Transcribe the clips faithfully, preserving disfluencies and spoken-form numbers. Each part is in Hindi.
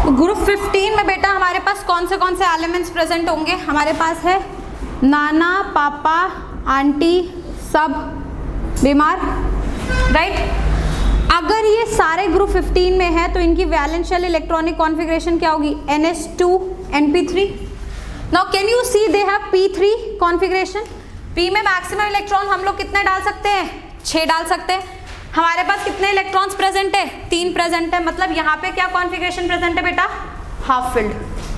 ग्रुप फिफ्टीन में बेटा हमारे पास कौन से कौन से एलिमेंट्स प्रेजेंट होंगे? हमारे पास है नाना, पापा, आंटी, सब बीमार, राइट। अगर ये सारे ग्रुप फिफ्टीन में है तो इनकी वैलेंस शेल इलेक्ट्रॉनिक कॉन्फ़िगरेशन क्या होगी? N s two n P three. Now can you see they have p three configuration. P में मैक्सिमम इलेक्ट्रॉन हम लोग कितने डाल सकते हैं? छह डाल सकते हैं। हमारे पास कितने इलेक्ट्रॉन्स प्रेजेंट है? तीन प्रेजेंट है। मतलब यहाँ पे क्या कॉन्फ़िगरेशन प्रेजेंट है बेटा? Half filled.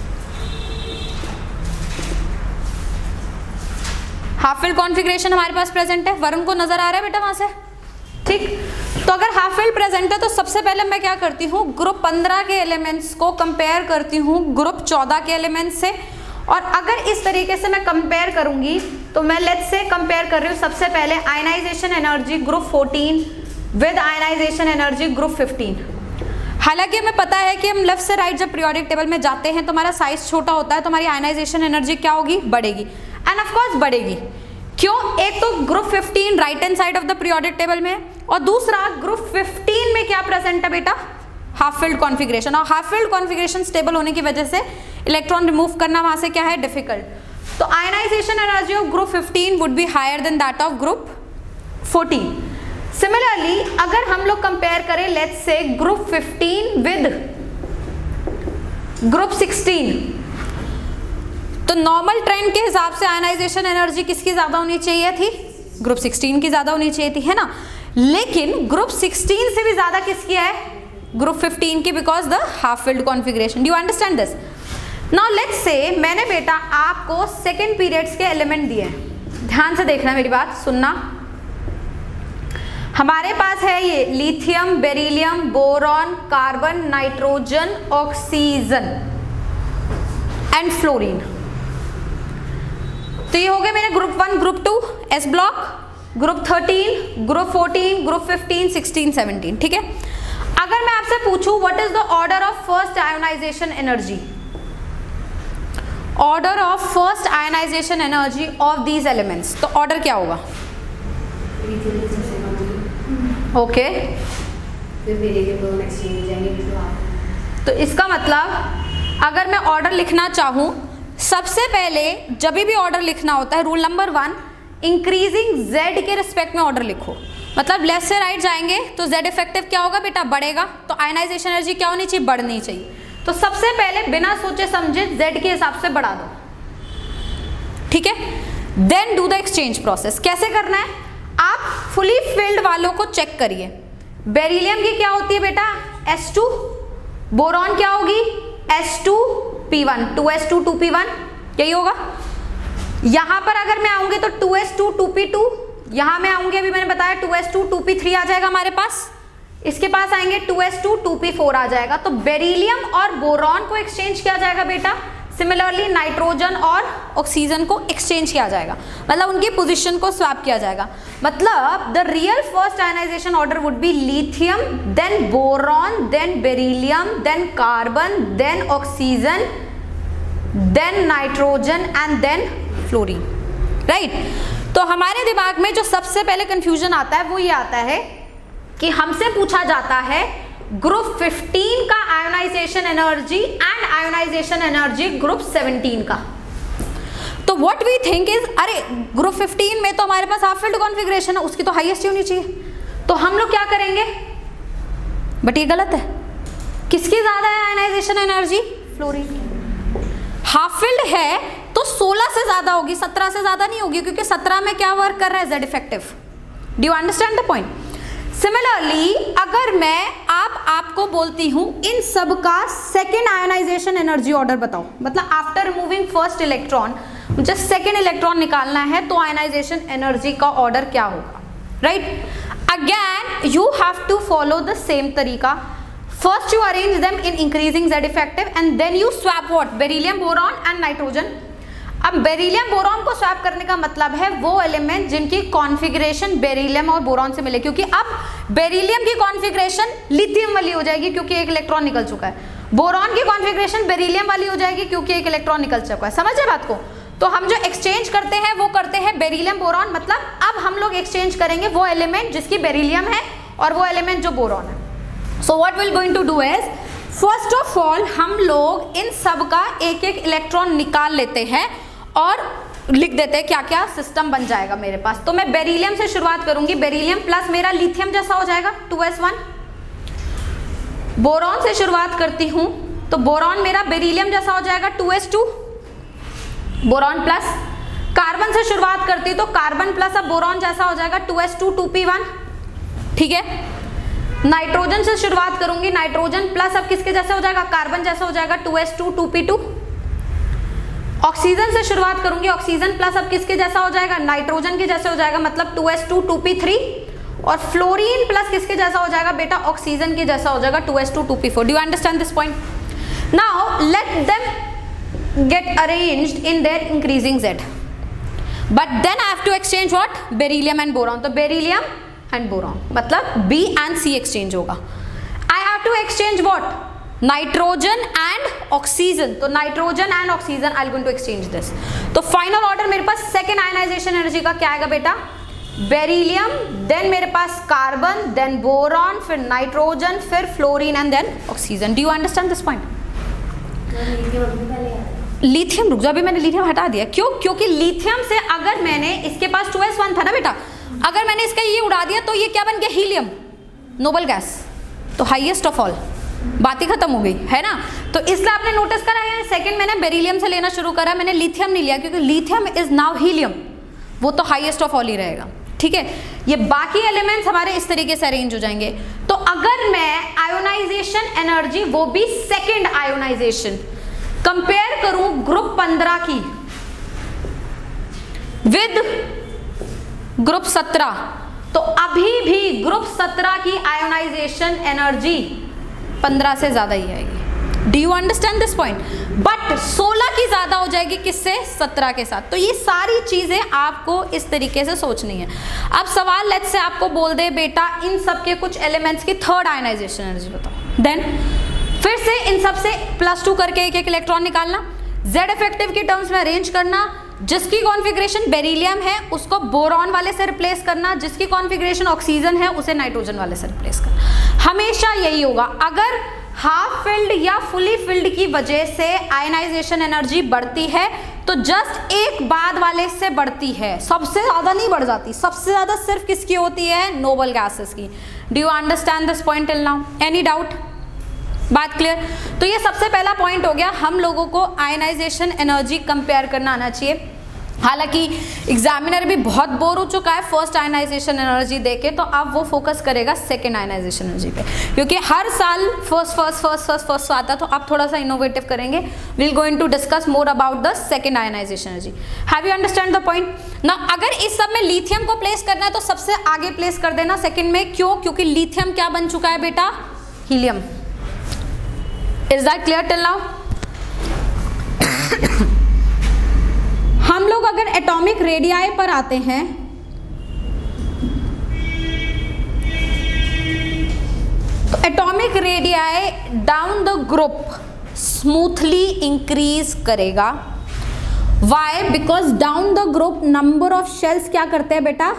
Half filled configuration हमारे पास प्रेजेंट है। वरुण को नजर आ रहा है बेटा वहां से? ठीक। तो अगर हाफ फिल्ड प्रेजेंट है तो सबसे पहले मैं क्या करती हूँ, ग्रुप पंद्रह के एलिमेंट्स को कंपेयर करती हूँ ग्रुप चौदह के एलिमेंट्स से। और अगर इस तरीके से मैं कंपेयर करूंगी तो मैं लेट्स से कंपेयर कर रही हूँ सबसे पहले ionisation energy group fourteen with ionisation energy group fifteen. हालांकि हमें पता है कि हम लेफ्ट से राइट जब पीरियोडिक टेबल में जाते हैं तो हमारा साइज छोटा होता है तो हमारी आयनाइजेशन एनर्जी क्या होगी? बढ़ेगी। एंड ऑफ कोर्स बढ़ेगी। क्यों? एक तो group fifteen right hand side of the periodic table में, और दूसरा ग्रुप फिफ्टीन में क्या प्रेजेंट है बेटा? Half filled configuration. और हाफ फिल्ड कॉन्फ़िगरेशन स्टेबल होने की वजह से इलेक्ट्रॉन रिमूव करना वहां से क्या है? डिफिकल्ट। तो ionisation energy of group fifteen would be higher than that of group fourteen. Similarly अगर हम लोग कंपेयर करें let's say group fifteen with group sixteen, तो नॉर्मल ट्रेंड के हिसाब से आयनाइजेशन एनर्जी किसकी ज्यादा होनी चाहिए थी? ग्रुप सिक्सटीन की ज्यादा होनी चाहिए थी, है ना। लेकिन ग्रुप सिक्सटीन से भी ज्यादा किसकी है? ग्रुप फिफ्टीन की, because the half filled configuration. Do you understand this? Now let's say मैंने बेटा आपको सेकेंड पीरियड्स के एलिमेंट दिए हैं। ध्यान से देखना, मेरी बात सुनना। हमारे पास है ये lithium, beryllium, boron, carbon, nitrogen, oxygen and fluorine. तो ये हो गए मेरे group one, group two S block, group thirteen, group fourteen, group fifteen, sixteen, seventeen. ठीक है। अगर मैं आपसे पूछूं what is the order of first ionization energy, order of first ionization energy of these elements, तो ऑर्डर क्या होगा? Okay okay. तो इसका मतलब अगर मैं ऑर्डर लिखना चाहूं, सबसे पहले जब भी ऑर्डर लिखना होता है, rule number one, increasing Z के रिस्पेक्ट में ऑर्डर लिखो। मतलब लेफ्ट से राइट जाएंगे तो जेड इफेक्टिव क्या होगा बेटा? बढ़ेगा। तो आयनाइजेशन एनर्जी क्या होनी चाहिए? बढ़नी चाहिए। तो सबसे पहले बिना सोचे समझे जेड के हिसाब से बढ़ा दो। ठीक है। Then do the exchange process. कैसे करना है? आप फुली फिल्ड वालों को चेक करिए। बेरिलियम की क्या होती है बेटा? S two. बोरॉन क्या होगी? S two P one, two S two two P one, यही होगा। यहां पर अगर मैं आऊंगी तो two S two two P two, यहां मैं आऊंगी अभी मैंने बताया two S two two P three आ जाएगा हमारे पास। इसके पास आएंगे two S two two P four आ जाएगा। तो बेरिलियम और बोरॉन को एक्सचेंज किया जाएगा बेटा। सिमिलरली नाइट्रोजन और ऑक्सीजन को एक्सचेंज किया जाएगा, मतलब उनकी पोजीशन को स्वैप किया जाएगा। मतलब the real first ionization order would be lithium, then boron, then beryllium, then carbon, then oxygen, then nitrogen and then fluorine, right. तो हमारे दिमाग में जो सबसे पहले कंफ्यूजन आता है वो ये आता है कि हमसे पूछा जाता है ग्रुप फिफ्टीन का ionization energy and ionization energy group seventeen का। तो व्हाट वी थिंक इज, अरे ग्रुप फिफ्टीन में तो हमारे पास हाफ फिल्ड कॉन्फ़िगरेशन है, उसकी तो हाईएस्ट होनी चाहिए। तो हम लोग क्या करेंगे? बट ये गलत है। किसकी ज्यादा है ionization energy? Fluorine. Half filled है तो सोलह से ज्यादा होगी, सत्रह से ज्यादा नहीं होगी, क्योंकि सत्रह में क्या वर्क कर रहा है? Z effective. Do you understand the point? Similarly अगर मैं आप आपको बोलती हूं इन सब का सेकेंड आयोनाइजेशन एनर्जी ऑर्डर बताओ, मतलब आफ्टर रिमूविंग फर्स्ट इलेक्ट्रॉन मुझे सेकेंड इलेक्ट्रॉन निकालना है, तो आयोनाइजेशन एनर्जी का ऑर्डर क्या होगा? Right. Again you have to follow the same तरीका। First you arrange them in increasing Z effective and then you swap what? Beryllium, boron and nitrogen. अब बेरिलियम बोरॉन को स्वैप करने का मतलब है वो एलिमेंट जिनकी कॉन्फ़िगरेशन बेरिलियम और बोरॉन से मिले, क्योंकि अब बेरिलियम की कॉन्फ़िगरेशन लिथियम वाली हो जाएगी क्योंकि एक इलेक्ट्रॉन निकल चुका है। बोरॉन की कॉन्फ़िगरेशन बेरिलियम वाली हो जाएगी क्योंकि एक इलेक्ट्रॉन निकल चुका है। समझे बात को? तो हम जो एक्सचेंज करते हैं वो करते हैं बेरिलियम बोरॉन। मतलब अब हम लोग एक्सचेंज करेंगे वो एलिमेंट जिसकी बेरिलियम है और वो एलिमेंट जो बोरॉन है। So what will going to do is first of all हम लोग इन सब का एक एक इलेक्ट्रॉन निकाल लेते हैं और लिख देते हैं क्या क्या सिस्टम बन जाएगा मेरे पास। तो मैं बेरिलियम से शुरुआत करूंगी, बेरिलियम प्लस मेरा लिथियम जैसा हो जाएगा टू एस वन। बोरॉन से शुरुआत करती हूं तो बोरॉन मेरा बेरिलियम जैसा हो जाएगा two S two, boron plus. Carbon से शुरुआत करती तो कार्बन प्लस अब बोरॉन जैसा हो जाएगा two S two two P one, ठीक है। नाइट्रोजन से शुरुआत करूंगी, नाइट्रोजन प्लस अब किसके जैसे हो जाएगा, कार्बन जैसा हो जाएगा two S two two P two. Oxygen से शुरुआत करूंगी, ऑक्सीजन प्लस अब किसके जैसा हो जाएगा, नाइट्रोजन के जैसे हो जाएगा, मतलब two S two two P three. और फ्लोरीन प्लस किसके जैसा हो जाएगा बेटा, ऑक्सीजन के जैसा हो जाएगा two S two two P four. Do you understand this point? Now let them get arranged in their increasing Z, but then I have to exchange what, beryllium and boron. तो बेरिलियम एंड बोरॉन मतलब बी एंड सी एक्सचेंज होगा। I have to exchange what, nitrogen and oxygen. तो nitrogen and oxygen I am going to exchange this. तो फाइनल ऑर्डर मेरे पास सेकेंड आयनाइजेशन एनर्जी का क्या आएगा बेटा, बेरिलियम, देन मेरे पास कार्बन, देन बोरॉन, फिर नाइट्रोजन, फिर fluorine and then oxygen. Do you understand this point? Lithium, रुक जाओ, अभी मैंने लिथियम हटा दिया। क्यों? क्योंकि लिथियम से अगर मैंने, इसके पास टू एस वन था ना बेटा, अगर मैंने इसका ये उड़ा दिया तो ये क्या बन गया, हीलियम, नोबल गैस, तो हाईएस्ट ऑफ ऑल, बात ही खत्म हो गई है ना। तो इसलिए आपने नोटिस करा है सेकंड मैंने बेरिलियम से लेना शुरू करा, मैंने लिथियम नहीं लिया क्योंकि लिथियम इज नाउ हीलियम, वो तो हाईएस्ट ऑफ ऑल ही रहेगा, ठीक है। ये बाकी एलिमेंट्स हमारे इस तरीके से अरेंज हो जाएंगे। तो अगर मैं आयोनाइजेशन एनर्जी, वो भी सेकेंड आयोनाइजेशन, कंपेयर करूं ग्रुप पंद्रह की विद ग्रुप सत्रह, तो अभी भी ग्रुप सत्रह की आयोनाइजेशन एनर्जी पंद्रह से ज्यादा ही आएगी। Do you understand this point? But सोलह की ज्यादा हो जाएगी किससे, सत्रह के साथ। तो ये सारी चीजें आपको इस तरीके से सोचनी है। अब सवाल लेट्स से आपको बोल दे बेटा इन सब के कुछ एलिमेंट्स की थर्ड आयनाइजेशन एनर्जी बताओ, देन फिर से इन सब से प्लस टू करके एक एक इलेक्ट्रॉन निकालना, जेड इफेक्टिव की टर्म्स में अरेंज करना, जिसकी कॉन्फ़िगरेशन बेरिलियम है उसको बोरॉन वाले से रिप्लेस करना, जिसकी कॉन्फ़िगरेशन ऑक्सीजन है उसे नाइट्रोजन वाले से रिप्लेस करना। हमेशा यही होगा, अगर हाफ फिल्ड या फुली फिल्ड की वजह से आयनाइजेशन एनर्जी बढ़ती है तो जस्ट एक बाद वाले से बढ़ती है, सबसे ज्यादा नहीं बढ़ जाती। सबसे ज्यादा सिर्फ किसकी होती है, नोबल गैसेस की। Do you understand this point till now? Any doubt? बात क्लियर? तो ये सबसे पहला पॉइंट हो गया, हम लोगों को आयनाइजेशन एनर्जी कंपेयर करना आना चाहिए। हालांकि एग्जामिनर भी बहुत बोर हो चुका है फर्स्ट आयनाइजेशन एनर्जी देके, तो अब वो फोकस करेगा सेकेंड आयनाइजेशन एनर्जी पे, क्योंकि हर साल first first first first first आता, तो अब थोड़ा सा इनोवेटिव करेंगे। We will going to discuss more about the second ionization energy. Have you understand the point? ना अगर इस सब में लिथियम को प्लेस करना है तो सबसे आगे प्लेस कर देना सेकेंड में। क्यों? क्योंकि लिथियम क्या बन चुका है बेटा, helium. Is that clear till now? हम लोग अगर एटॉमिक रेडियाई पर आते हैं, तो atomic radii down the group smoothly increase करेगा। Why? Because down the group number of shells क्या करते हैं बेटा,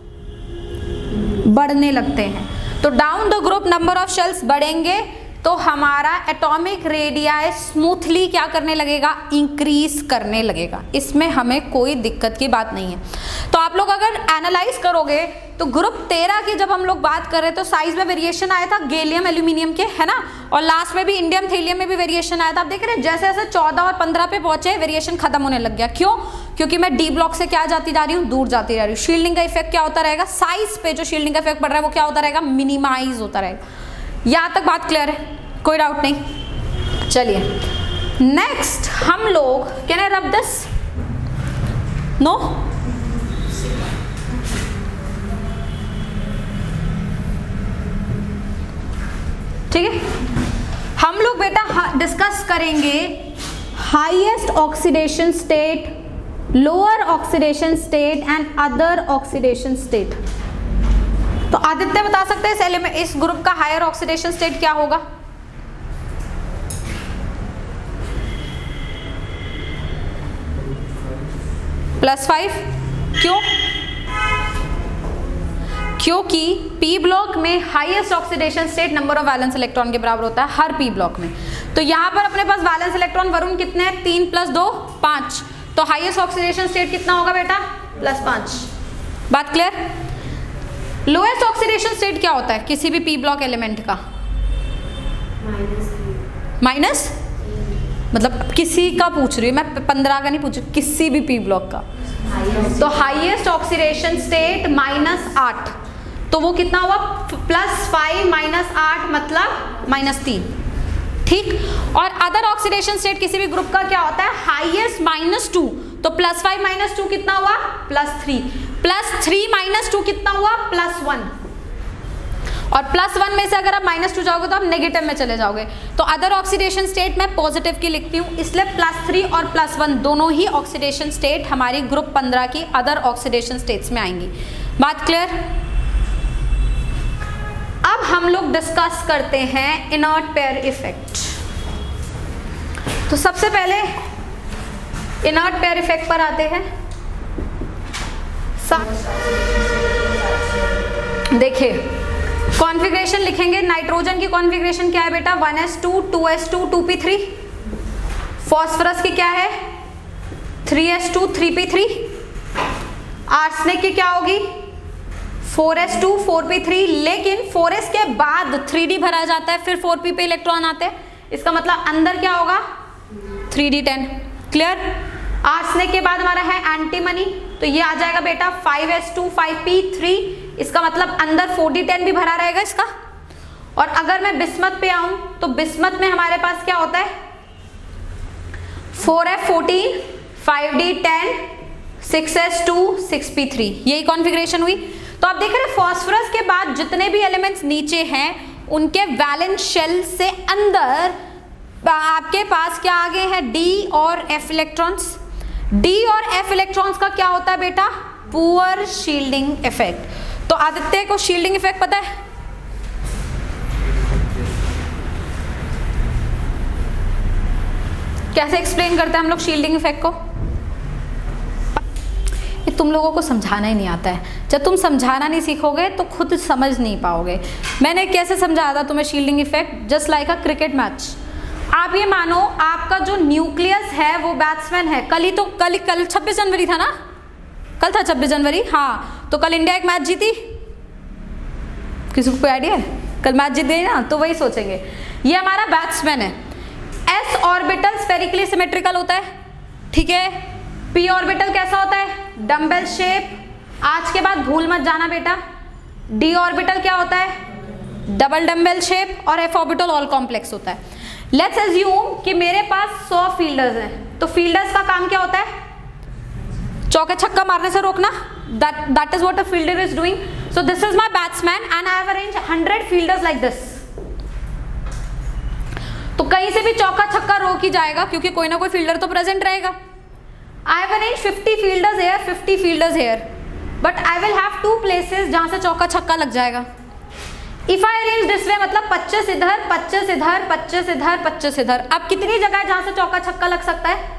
बढ़ने लगते हैं। तो down the group number of shells बढ़ेंगे तो हमारा एटॉमिक रेडियाई स्मूथली क्या करने लगेगा, इंक्रीज करने लगेगा। इसमें हमें कोई दिक्कत की बात नहीं है। तो आप लोग अगर एनालाइज करोगे तो ग्रुप तेरह की जब हम लोग बात कर रहे तो साइज में वेरिएशन आया था गैलियम एल्यूमिनियम के, है ना, और लास्ट में भी इंडियम थीलियम में भी वेरिएशन आया था। आप देख रहे हैं जैसे जैसे चौदह और पंद्रह पे पहुंचे वेरिएशन खत्म होने लग गया। क्यों? क्योंकि मैं डी ब्लॉक से क्या जाती जा रही हूँ, दूर जाती जा रही हूँ। शील्डिंग का इफेक्ट क्या होता रहेगा, साइज पे जो शील्डिंग का इफेक्ट पड़ रहा है वो क्या होता रहेगा, मिनिमाइज होता रहेगा। यहाँ तक बात क्लियर है? कोई डाउट नहीं? चलिए नेक्स्ट हम लोग, can I rub this? No? ठीक है, हम लोग बेटा डिस्कस करेंगे highest oxidation state, lower oxidation state and other oxidation state. तो आदित्य बता सकते हैं इस एलिमेंट, इस ग्रुप का हायर ऑक्सीडेशन स्टेट क्या होगा? Plus five. क्यों? क्योंकि पी ब्लॉक में highest oxidation state number of valence electron के बराबर होता है हर पी ब्लॉक में। तो यहाँ पर अपने पास वैलेंस इलेक्ट्रॉन वरुण कितने हैं, तीन प्लस दो पाँच, तो हाईएस्ट ऑक्सीडेशन स्टेट कितना होगा बेटा, प्लस पाँच। बात क्लियर? लोएस्ट ऑक्सीडेशन स्टेट क्या होता है किसी भी पी ब्लॉक एलिमेंट का? माइनस, मतलब किसी का पूछ रही हूँ मैं, पंद्रह का नहीं पूछ रही, किसी भी पी ब्लॉक का। तो हाईएस्ट ऑक्सीडेशन स्टेट माइनस आठ, तो वो कितना हुआ, प्लस फाइव माइनस आठ मतलब माइनस तीन। ठीक, और अदर ऑक्सीडेशन स्टेट किसी भी ग्रुप का क्या होता है, हाईएस्ट माइनस टू, तो प्लस फाइव माइनस टू कितना हुआ, plus three, plus three minus two कितना हुआ, प्लस वन, और प्लस वन में से अगर आप माइनस टू जाओगे तो आप नेगेटिव में चले जाओगे। तो अदर ऑक्सीडेशन स्टेट मैं पॉजिटिव की लिखती हूँ, इसलिए प्लस थ्री और प्लस वन दोनों ही ऑक्सीडेशन स्टेट हमारी ग्रुप पंद्रह की अदर ऑक्सीडेशन स्टेट्स में आएंगी। बात क्लियर? अब हम लोग डिस्कस करते हैं इनर्ट पेयर इफेक्ट। तो सबसे पहले इनर्ट पेयर इफेक्ट पर आते हैं। देखिए कॉन्फ़िगरेशन लिखेंगे, नाइट्रोजन की कॉन्फ़िगरेशन क्या है बेटा, one S two, two S two, two P three. Phosphorus की क्या है, three S two, three P three. Arsenic की क्या होगी, four S two, four P three, लेकिन फोर एस के बाद थ्री डी भरा जाता है, फिर फोर पी पे इलेक्ट्रॉन आते हैं, इसका मतलब अंदर क्या होगा, three D ten. Clear? Arsenic के बाद हमारा है एंटीमनी, तो ये आ जाएगा बेटा five S two, five P three, इसका मतलब अंदर फोर डी टेन भी भरा रहेगा इसका। और अगर मैं बिस्मथ पे आऊं तो बिस्मथ में हमारे पास क्या होता है, four F fourteen, five D ten, six S two, six P three, यही कॉन्फ़िगरेशन हुई। तो आप देख रहे हैं फॉस्फोरस के बाद जितने भी एलिमेंट्स नीचे हैं उनके वैलेंस शेल से अंदर आपके पास क्या आगे है, डी और एफ इलेक्ट्रॉन्स। डी और एफ इलेक्ट्रॉन्स का क्या होता है बेटा, पुअर शील्डिंग इफेक्ट। तो आदित्य को शील्डिंग इफेक्ट पता है, कैसे एक्सप्लेन करते हैं हम लोग शील्डिंग इफेक्ट को? ये तुम लोगों को समझाना ही नहीं आता है, जब तुम समझाना नहीं सीखोगे तो खुद समझ नहीं पाओगे। मैंने कैसे समझाया था तुम्हें shielding effect, just like a cricket match. आप ये मानो आपका जो न्यूक्लियस है वो बैट्समैन है। कल ही तो कल कल छब्बीस जनवरी था ना, कल था छब्बीस जनवरी, हाँ, तो कल इंडिया एक मैच जीती, किसी को कोई आइडिया है? कल मैच जीत गई ना, तो वही सोचेंगे ये हमारा बैट्समैन है। एस ऑर्बिटल स्फेरिकली सिमेट्रिकल होता है, ठीक है। पी ऑर्बिटल कैसा होता है, डम्बेल शेप। आज के बाद भूल मत जाना बेटा। डी ऑर्बिटल क्या होता है, डबल डम्बेल शेप, और एफ ऑर्बिटल ऑल कॉम्प्लेक्स होता है। लेट्स अज्यूम कि मेरे पास सौ फील्डर्स हैं, तो फील्डर्स का काम क्या होता है, चौके छक्का मारने से रोकना। That that is what a fielder is doing. So this is my batsman and I have arranged hundred fielders like this. तो कहीं से भी चौका छक्का रोक ही जाएगा क्योंकि कोई ना कोई फील्डर तो प्रेजेंट रहेगा। I have arranged fifty fielders here, fifty fielders here, but I will have to places जहां से चौका छक्का लग जाएगा। If I arrange this way मतलब पच्चीस इधर, पच्चीस इधर, पच्चीस इधर, पच्चीस इधर। अब कितनी जगह है जहां से चौका छक्का लग सकता है,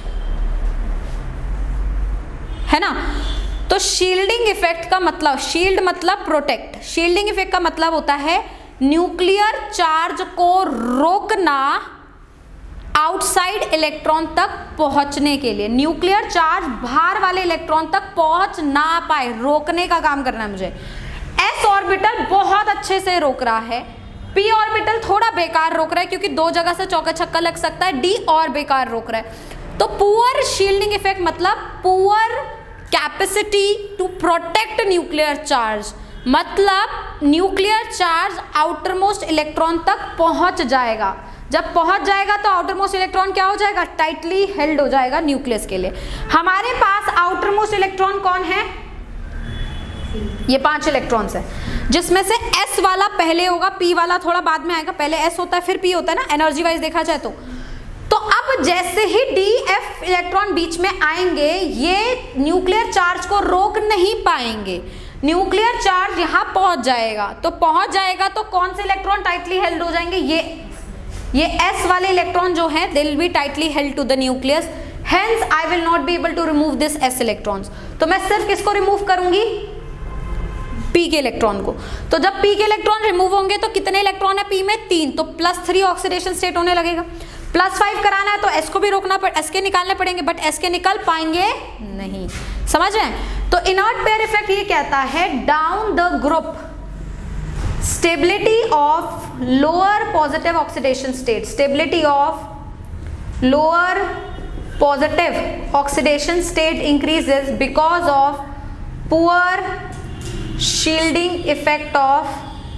है ना? तो शील्डिंग इफेक्ट का मतलब, शील्ड मतलब प्रोटेक्ट, शील्डिंग इफेक्ट का मतलब होता है न्यूक्लियर चार्ज को रोकना आउटसाइड इलेक्ट्रॉन तक पहुंचने के लिए। न्यूक्लियर चार्ज बाहर वाले इलेक्ट्रॉन तक पहुंच ना पाए, रोकने का काम करना है मुझे। एस ऑर्बिटल बहुत अच्छे से रोक रहा है, पी ऑर्बिटल थोड़ा बेकार रोक रहा है क्योंकि दो जगह से चौका छक्का लग सकता है, डी और बेकार रोक रहा है। तो पुअर शील्डिंग इफेक्ट मतलब poor capacity to protect nuclear charge, मतलब nuclear charge outer most electron तक पहुंच जाएगा। जब पहुंच जाएगा तो आउटर मोस्ट इलेक्ट्रॉन क्या हो जाएगा, टाइटली हेल्ड हो जाएगा न्यूक्लियस के लिए। हमारे पास आउटर मोस्ट इलेक्ट्रॉन कौन है, ये पांच इलेक्ट्रॉन्स है, जिसमें से S वाला पहले होगा, P वाला थोड़ा बाद में आएगा, पहले S होता है फिर P होता है ना, एनर्जी वाइज देखा जाए तो। तो अब जैसे ही D F इलेक्ट्रॉन बीच में आएंगे, ये न्यूक्लियर चार्ज को रोक नहीं पाएंगे, न्यूक्लियर चार्ज यहाँ पहुंच जाएगा। तो पहुंच जाएगा तो कौन से इलेक्ट्रॉन टाइटली हेल्ड हो जाएंगे, ये ये S वाले इलेक्ट्रॉन जो हैं they will be tightly held to the nucleus, hence I will not be able to remove this S electrons. तो मैं सिर्फ किसको रिमूव करूंगी, पी के इलेक्ट्रॉन को। तो जब पी के इलेक्ट्रॉन रिमूव होंगे तो कितने इलेक्ट्रॉन है पी में, तीन, तो प्लस थ्री ऑक्सीडेशन स्टेट होने लगेगा। प्लस फाइव कराना है तो एस को भी रोकना पड़, एस के निकालने पड़ेंगे, बट एस के निकल पाएंगे नहीं। समझ रहे हैं? तो इनर्ट पेयर इफेक्ट ये कहता है down the group stability of lower positive oxidation state, stability of lower positive oxidation state increases because of poor shielding effect of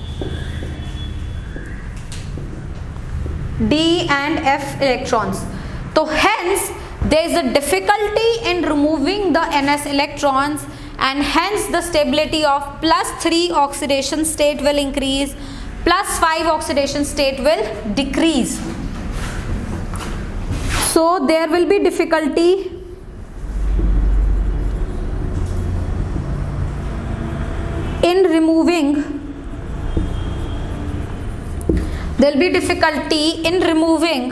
D and F electrons. So hence there is a difficulty in removing the N S electrons, and hence the stability of plus three oxidation state will increase, plus five oxidation state will decrease. So there will be difficulty in removing, there will be difficulty in removing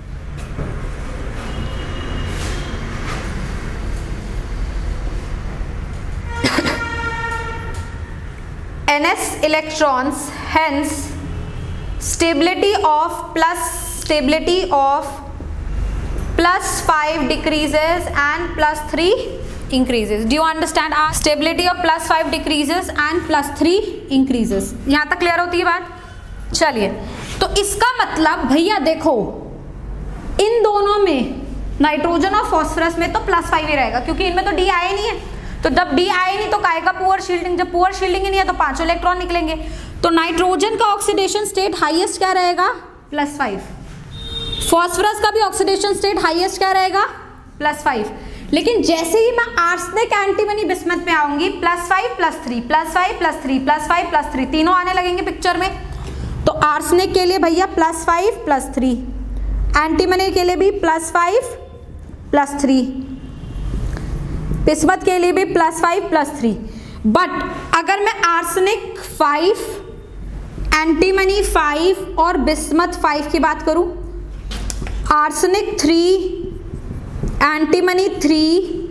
N S electrons, hence stability of plus stability of plus five decreases and plus three increases. Do you understand? Our stability of plus five decreases and plus three increases. यहाँ तक क्लियर होती है बात? चलिए, तो इसका मतलब भैया देखो इन दोनों में नाइट्रोजन और फॉस्फोरस में तो प्लस फाइव ही रहेगा, क्योंकि इनमें तो डी आया नहीं है। तो जब डी आया नहीं तो काय का पुअर शील्डिंग, जब पुअर शील्डिंग ही नहीं है तो पांचों इलेक्ट्रॉन निकलेंगे। तो नाइट्रोजन का ऑक्सीडेशन स्टेट हाईएस्ट क्या रहेगा? Plus five. फॉस्फोरस का भी ऑक्सीडेशन स्टेट हाईएस्ट क्या रहेगा? Plus five. लेकिन जैसे ही मैं आर्सेनिक एंटीमनी बिस्मथ में आऊंगी, plus five plus three plus five plus three plus five plus three तीनों आने लगेंगे पिक्चर में। तो आर्सेनिक के लिए भैया plus five plus three, antimony के लिए भी plus five plus three, bismuth के लिए भी plus five plus three. But अगर मैं आर्सेनिक फाइव, एंटीमनी फाइव और बिस्मथ फाइव की बात करूं, आर्सेनिक थ्री, एंटीमनी थ्री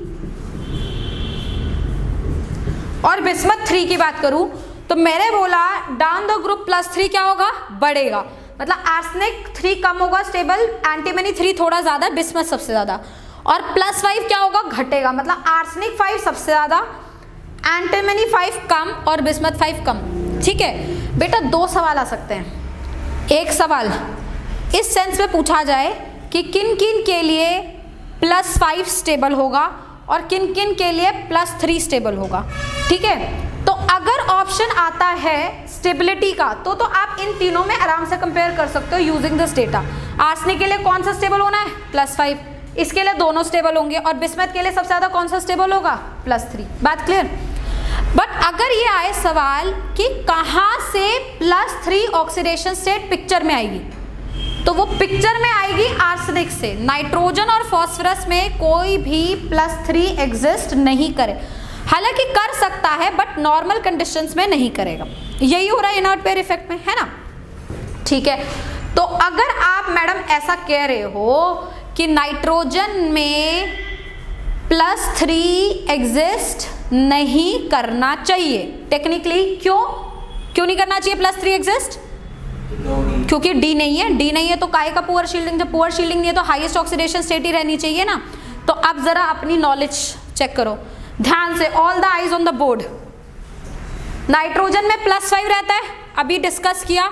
और बिस्मथ थ्री की बात करूं, तो मैंने बोला down the group plus three क्या होगा? बढ़ेगा। मतलब आर्सेनिक थ्री कम होगा स्टेबल, एंटीमनी थ्री थोड़ा ज्यादा, बिस्मथ सबसे ज्यादा, और प्लस फाइव क्या होगा? घटेगा। मतलब आर्सेनिक फाइव सबसे ज्यादा, एंटीमनी फाइव कम और बिस्मथ फाइव कम। ठीक है बेटा, दो सवाल आ सकते हैं। एक सवाल इस सेंस में पूछा जाए कि किन किन के लिए प्लस फाइव स्टेबल होगा और किन किन के लिए प्लस थ्री स्टेबल होगा। ठीक है, तो अगर ऑप्शन आता है स्टेबिलिटी का तो तो आप इन तीनों में आराम से कंपेयर कर सकते हो यूजिंग दिस डेटा। आर्सेनिक के लिए कौन सा स्टेबल होना है? प्लस फाइव, इसके लिए दोनों स्टेबल होंगे, और बिस्मथ के लिए सबसे ज्यादा कौन सा स्टेबल होगा? Plus three. बात क्लियर? बट अगर ये आए सवाल कि कहां से plus three oxidation state picture में आएगी, तो वो पिक्चर में आएगी आर्सेनिक से। नाइट्रोजन और फास्फोरस में कोई भी प्लस थ्री एग्जिस्ट नहीं करे, हालांकि कर सकता है बट नॉर्मल कंडीशंस में नहीं करेगा। यही हो रहा है इनर्ट पेयर इफेक्ट में, है ना? ठीक है, तो अगर आप मैडम ऐसा कह रहे हो कि नाइट्रोजन में प्लस थ्री एग्जिस्ट नहीं करना चाहिए टेक्निकली, क्यों क्यों नहीं करना चाहिए प्लस थ्री एग्जिस्ट? क्योंकि डी नहीं है। डी नहीं है तो काय का पुअर शील्डिंग, जब पुअर शील्डिंग नहीं है तो हाईएस्ट ऑक्सीडेशन स्टेट ही रहनी चाहिए ना। तो अब जरा अपनी नॉलेज चेक करो ध्यान से, all the eyes on the board. Nitrogen में प्लस फाइव रहता है, अभी डिस्कस किया,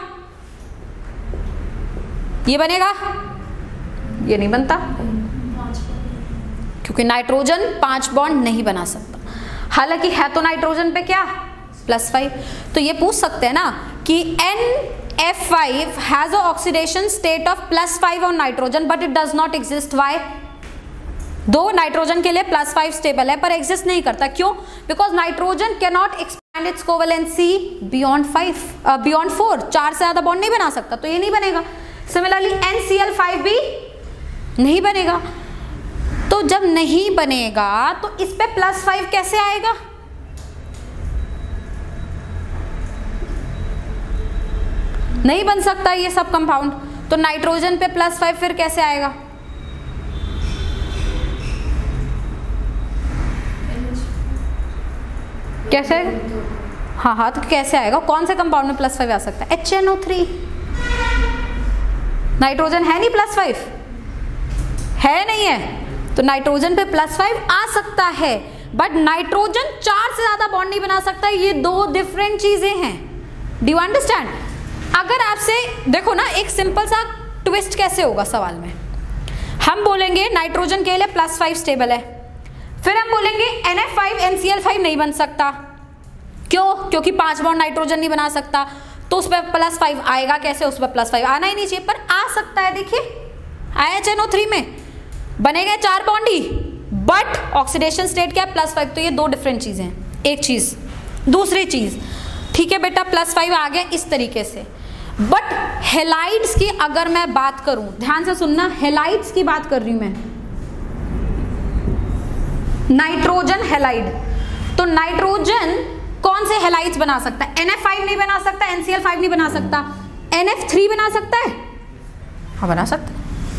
ये बनेगा? ये नहीं बनता, क्योंकि नाइट्रोजन पांच बॉन्ड नहीं बना सकता। हालांकि है तो नाइट्रोजन पे क्या? Plus five. तो ये पूछ सकते हैं ना कि N F five has a oxidation state of plus five on nitrogen but it does not exist. Why? दो नाइट्रोजन के लिए प्लस फाइव स्टेबल है पर एग्जिस्ट नहीं करता, क्यों? Because nitrogen can not expand its covalency beyond five beyond four, चार से ज्यादा बॉन्ड नहीं बना सकता, तो ये नहीं बनेगा। Similarly N C L five भी नहीं बनेगा। तो जब नहीं बनेगा तो इस पे प्लस फाइव कैसे आएगा? नहीं बन सकता ये सब कंपाउंड, तो नाइट्रोजन पे प्लस फाइव फिर कैसे आएगा? कैसे? हाँ हाँ, तो कैसे आएगा? कौन से कंपाउंड में प्लस फाइव आ सकता है? H N O three. Nitrogen है नहीं प्लस फाइव, है नहीं है, तो नाइट्रोजन पे प्लस फाइव आ सकता है, बट नाइट्रोजन चार से ज्यादा बॉन्ड नहीं बना सकता। ये दो डिफरेंट चीजें हैं। Do you understand? अगर आपसे देखो ना, एक सिंपल सा ट्विस्ट कैसे होगा सवाल में, हम बोलेंगे नाइट्रोजन के लिए प्लस फाइव स्टेबल है, फिर हम बोलेंगे N F five N C L five नहीं बन सकता। क्यों? क्योंकि पांच बॉन्ड नाइट्रोजन नहीं बना सकता, तो उस पर प्लस फाइव आएगा कैसे? उस पर प्लस फाइव आना ही नहीं चाहिए, पर आ सकता है। देखिए आया एच एन ओ थ्री में बनेगा चार बॉन्ड ही, बट ऑक्सीडेशन स्टेट क्या है? Plus five. तो ये दो डिफरेंट चीजें हैं, एक चीज। दूसरी चीज, ठीक है बेटा प्लस फाइव आ गया इस तरीके से, बट हेलाइड्स की अगर मैं बात करूं, ध्यान से सुनना, हेलाइड्स की बात कर रही हूं मैं, नाइट्रोजन हेलाइड। तो नाइट्रोजन कौन से हेलाइड्स बना सकता है? एन एफ फाइव नहीं बना सकता, एन सी एल फाइव नहीं बना सकता, एन एफ थ्री बना सकता है? हाँ बना सकता है।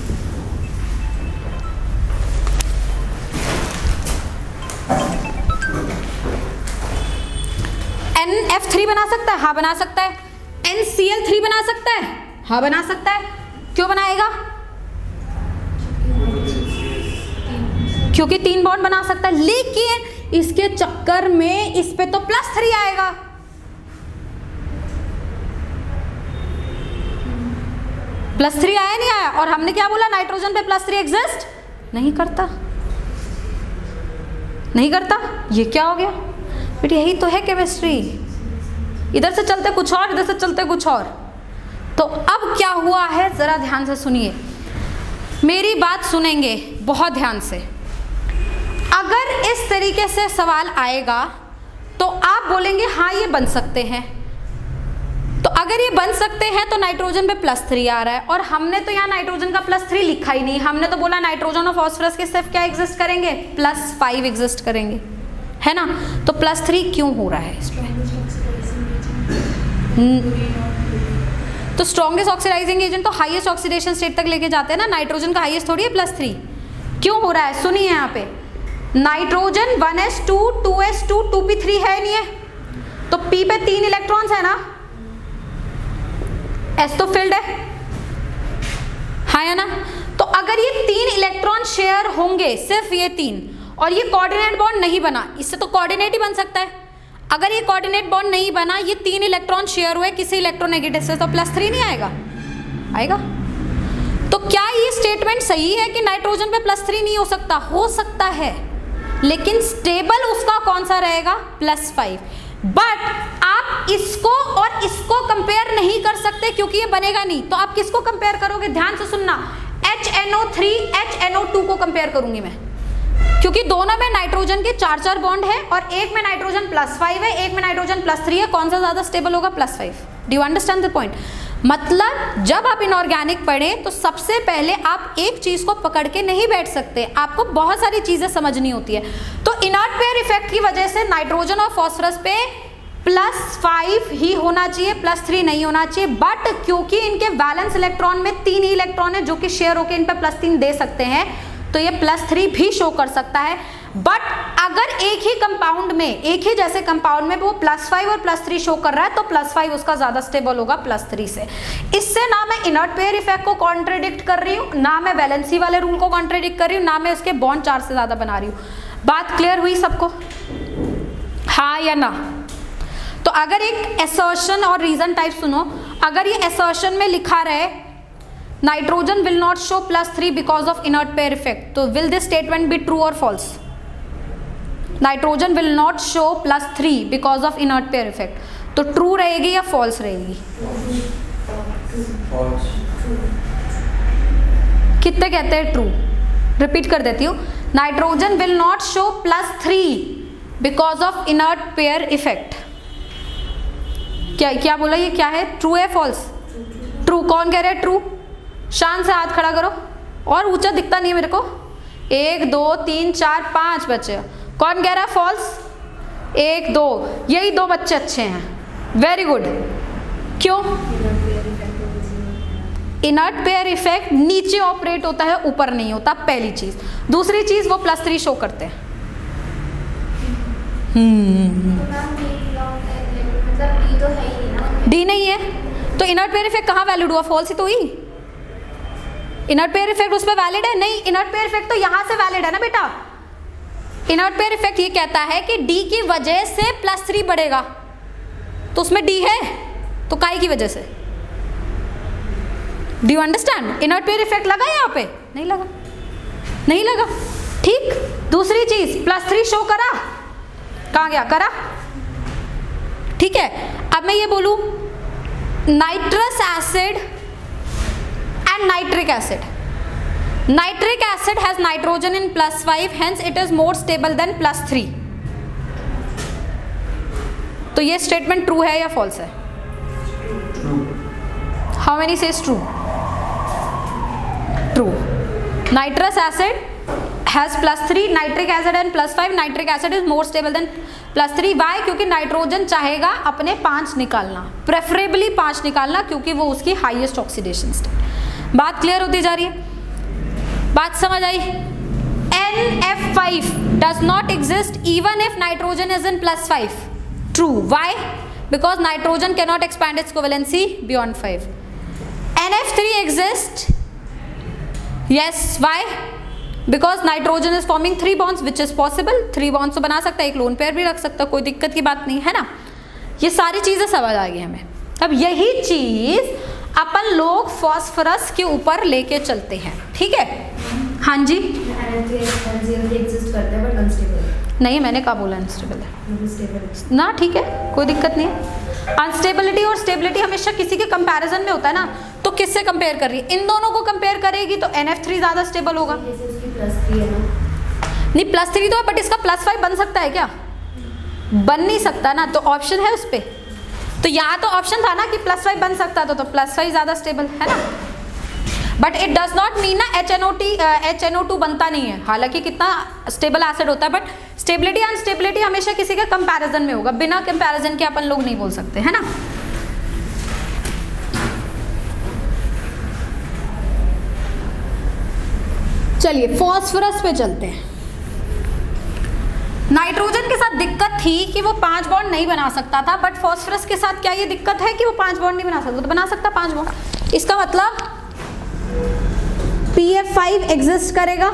एन एफ थ्री बना सकता है? हाँ बना सकता है। एन सी एल थ्री बना सकता है? हाँ बना सकता है। क्यों बनाएगा? क्योंकि तीन बॉन्ड बना सकता है, लेकिन इसके चक्कर में इस पे तो प्लस थ्री आएगा। प्लस थ्री आया नहीं आया? और हमने क्या बोला? नाइट्रोजन पे प्लस थ्री एग्जिस्ट नहीं करता, नहीं करता। ये क्या हो गया बेटी? यही तो है केमिस्ट्री। इधर से चलते कुछ और, इधर से चलते कुछ और। तो अब क्या हुआ है, जरा ध्यान से सुनिए, मेरी बात सुनेंगे बहुत ध्यान से। अगर इस तरीके से सवाल आएगा तो आप बोलेंगे हाँ ये बन सकते हैं। तो अगर ये बन सकते हैं तो नाइट्रोजन पे प्लस थ्री आ रहा है, और हमने तो यहाँ नाइट्रोजन का प्लस थ्री लिखा ही नहीं, हमने तो बोला नाइट्रोजन और फॉस्फोरस के सिर्फ क्या एग्जिस्ट करेंगे? प्लस फाइव एग्जिस्ट करेंगे, है ना? तो प्लस थ्री क्यों हो रहा है इस पे? तो स्ट्रॉन्गेस्ट ऑक्सीडाइजिंग एजेंट तो हाईएस्ट ऑक्सीडेशन स्टेट तक लेके जाते हैं ना, नाइट्रोजन का हाईएस्ट थोड़ी है प्लस थ्री। क्यों हो रहा है सुनिए, यहाँ पे nitrogen one S two two S two two P three है नहीं है, तो पी पे तीन इलेक्ट्रॉन्स है ना, एस तो फिल्ड है, हाँ या ना? तो अगर ये तीन इलेक्ट्रॉन शेयर होंगे, सिर्फ ये तीन, और ये कोऑर्डिनेट बॉन्ड नहीं बना, इससे तो कोऑर्डिनेट ही बन सकता है। अगर ये कोऑर्डिनेट बॉन्ड नहीं बना, ये तीन इलेक्ट्रॉन शेयर हुए किसी इलेक्ट्रोनेगेटिव से, तो प्लस थ्री नहीं आएगा? आएगा। तो क्या ये स्टेटमेंट सही है कि नाइट्रोजन पे प्लस थ्री नहीं हो सकता? हो सकता है, लेकिन स्टेबल उसका कौन सा रहेगा? Plus five. बट आप इसको और इसको कंपेयर नहीं कर सकते क्योंकि ये बनेगा नहीं। तो आप किसको कंपेयर करोगे? ध्यान से सुनना, H N O three H N O two को कंपेयर करूंगी मैं, क्योंकि दोनों में नाइट्रोजन के चार चार बॉन्ड है, और एक में नाइट्रोजन प्लस फाइव है, एक में नाइट्रोजन प्लस थ्री है। कौन सा ज्यादा स्टेबल होगा? Plus five. Do you understand the point? मतलब जब आप इनऑर्गेनिक पढ़ें तो सबसे पहले आप एक चीज को पकड़ के नहीं बैठ सकते, आपको बहुत सारी चीजें समझनी होती है। तो इनर्ट पेयर इफेक्ट की वजह से नाइट्रोजन और फॉस्फोरस पे प्लस फाइव ही होना चाहिए, प्लस थ्री नहीं होना चाहिए। बट क्योंकि इनके वैलेंस इलेक्ट्रॉन में तीन ही इलेक्ट्रॉन है जो कि शेयर होकर इन पे प्लस तीन दे सकते हैं, तो ये प्लस थ्री भी शो कर सकता है। बट अगर एक ही कंपाउंड में, एक ही जैसे कंपाउंड में वो प्लस फाइव और प्लस थ्री शो कर रहा है, तो प्लस फाइव उसका ज्यादा स्टेबल होगा प्लस थ्री से। इससे ना मैं इनर्ट पेयर इफेक्ट को कॉन्ट्रडिक्ट कर रही हूँ, ना मैं वैलेंसी वाले रूल को कॉन्ट्रडिक्ट कर रही हूँ, ना मैं उसके बॉन्ड चार से ज्यादा बना रही हूँ। बात क्लियर हुई सबको? हाँ या ना? तो अगर एक असर्शन और रीजन टाइप सुनो, अगर ये असर्शन में लिखा रहे nitrogen will not show plus three because of inert pair effect, तो will this statement be true और false? Nitrogen will not show plus three because of inert pair effect, तो ट्रू रहेगी या फॉल्स रहेगी? कितने कहते हैं ट्रू? रिपीट कर देती हूँ, nitrogen will not show plus three because of inert pair effect. क्या क्या बोला? ये क्या है? ट्रू है फॉल्स? ट्रू। कौन कह रहे हैं ट्रू? शान से हाथ खड़ा करो, और ऊंचा दिखता नहीं है मेरे को। एक दो तीन चार पांच बच्चे। कौन कह रहा है फॉल्स? एक दो, यही दो बच्चे अच्छे हैं, वेरी गुड। क्यों? इनर्ट पेयर इफेक्ट नीचे ऑपरेट होता है, ऊपर नहीं होता, पहली चीज। दूसरी चीज वो प्लस थ्री शो करते हैं। हम्म डी नहीं है, तो इनर्ट पेयर इफेक्ट कहाँ वैलिड हुआ? फॉल्स ही तो हुई। इनर्ट पेयर इफेक्ट उस पर वैलिड है? नहीं, इनर्ट पेयर इफेक्ट तो यहाँ से वैलिड है ना बेटा। इनर्ट पेयर इफेक्ट ये कहता है कि डी की वजह से प्लस थ्री बढ़ेगा, तो उसमें डी है, तो काई की वजह से। Do you understand? Inert pair effect लगा यहाँ पे? नहीं लगा, नहीं लगा। ठीक, दूसरी चीज, प्लस थ्री शो करा, कहाँ गया? करा। ठीक है, अब मैं ये बोलूं nitrous acid and nitric acid. Nitric acid has nitrogen in plus five, hence it is more stable than plus three. तो ये स्टेटमेंट ट्रू है या फॉल्स है? How many says true? True. Nitrous acid has plus three, nitric acid and plus five, nitric acid is more stable than plus three. Why? क्योंकि नाइट्रोजन चाहेगा अपने पांच निकालना, प्रेफरेबली पांच निकालना, क्योंकि वो उसकी हाईएस्ट ऑक्सीडेशन स्टेट। बात क्लियर होती जा रही है? बात समझ आई? N F five does not exist even if nitrogen is in plus five. True. Why? Because nitrogen cannot expand its covalency beyond five. N F three exists. Yes. Why? Because nitrogen is forming three bonds which is possible. Three bonds तो बना सकता है, एक लोन पेयर भी रख सकता है, कोई दिक्कत की बात नहीं है ना। ये सारी चीजें समझ आ गई हमें। अब यही चीज अपन लोग फॉस्फोरस के ऊपर लेके चलते हैं। ठीक है, हाँ जी। नहीं, मैंने कहा बोला अनस्टेबल है ना। ठीक है, कोई दिक्कत नहीं है। अनस्टेबिलिटी और स्टेबिलिटी हमेशा किसी के कंपैरिजन में होता है ना, तो किससे कंपेयर कर रही है? इन दोनों को कंपेयर करेगी तो एन एफ थ्री ज्यादा स्टेबल होगा। नहीं, प्लस थ्री तो है, बट इसका प्लस फाइव बन सकता है क्या? बन नहीं सकता ना, तो ऑप्शन है उस पे। तो यहाँ तो ऑप्शन था ना कि प्लस फाइव बन सकता था, तो प्लस फाइव ज्यादा स्टेबल है ना। But it does not mean ना H N O T H N O two बनता नहीं है, हालांकि कितना स्टेबल एसिड होता है, बट स्टेबिलिटी अनस्टेबिलिटी हमेशा किसी के कंपैरिजन में होगा, बिना कंपैरिजन के अपन लोग नहीं बोल सकते, है ना। चलिए फॉस्फोरस पे चलते हैं। नाइट्रोजन के साथ दिक्कत थी कि वो पांच बॉन्ड नहीं बना सकता था, बट फॉस्फोरस के साथ क्या ये दिक्कत है कि वो पांच बॉन्ड नहीं बना सकता? तो बना सकता पांच बॉन्ड। इसका मतलब पी एफ फाइव एग्जिस्ट करेगा,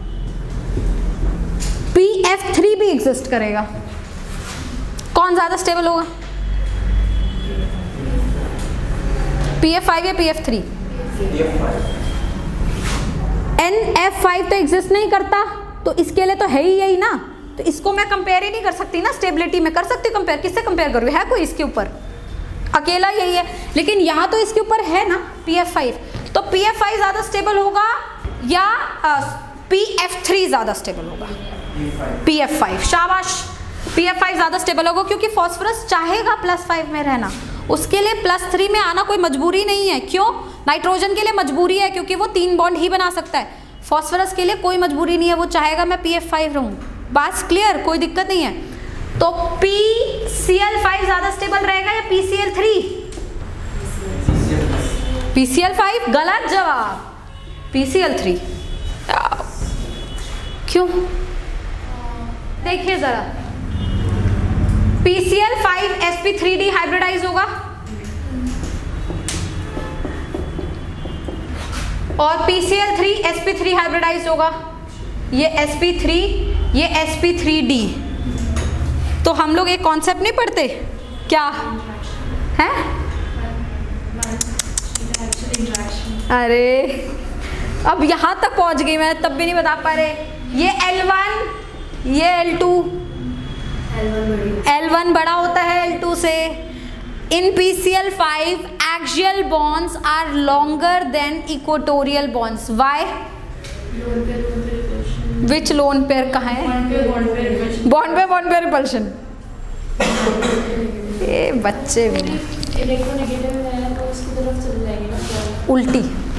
पी एफ थ्री भी एग्जिस्ट करेगा। कौन ज्यादा स्टेबल होगा? पी एफ फाइव या P F three? N F five तो एग्जिस्ट नहीं करता, तो इसके लिए तो है ही यही ना, तो इसको मैं कंपेयर ही नहीं कर सकती ना। स्टेबिलिटी में कर सकती कंपेयर, किससे कंपेयर करूँ? है कोई इसके ऊपर? अकेला यही है, लेकिन यहाँ तो इसके ऊपर है ना पी एफ फाइव, तो पी एफ फाइव ज्यादा स्टेबल होगा या पी एफ थ्री ज्यादा स्टेबल होगा? P F five. शाबाश, पी एफ फाइव ज्यादा स्टेबल होगा, क्योंकि फॉस्फोरस चाहेगा प्लस फाइव में रहना, उसके लिए प्लस थ्री में आना कोई मजबूरी नहीं है। क्यों? नाइट्रोजन के लिए मजबूरी है, क्योंकि वो तीन बॉन्ड ही बना सकता है। फॉस्फोरस के लिए कोई मजबूरी नहीं है, वो चाहेगा मैं पी एफ फाइव रहूं। बात क्लियर? कोई दिक्कत नहीं है। तो पी सी एल फाइव ज्यादा स्टेबल रहेगा या P C L three? P C L five. गलत जवाब, पी सी एल थ्री। क्यों? देखिए जरा, P C L five s P three d hybridize होगा और P C L three s P three hybridize होगा। ये एस पी थ्री, ये एस पी थ्री डी। तो हम लोग एक कॉन्सेप्ट नहीं पढ़ते क्या है? अरे अब यहाँ तक पहुँच गई मैं, तब भी नहीं बता पा रहे। ये एल वन, ये एल टू। एल वन बड़ा होता है एल टू से। In P C L five axial bonds are longer than equatorial bonds. Why? Which lone pair कहाँ है? Bond pair bond pair repulsion. ये बच्चे भी उल्टी।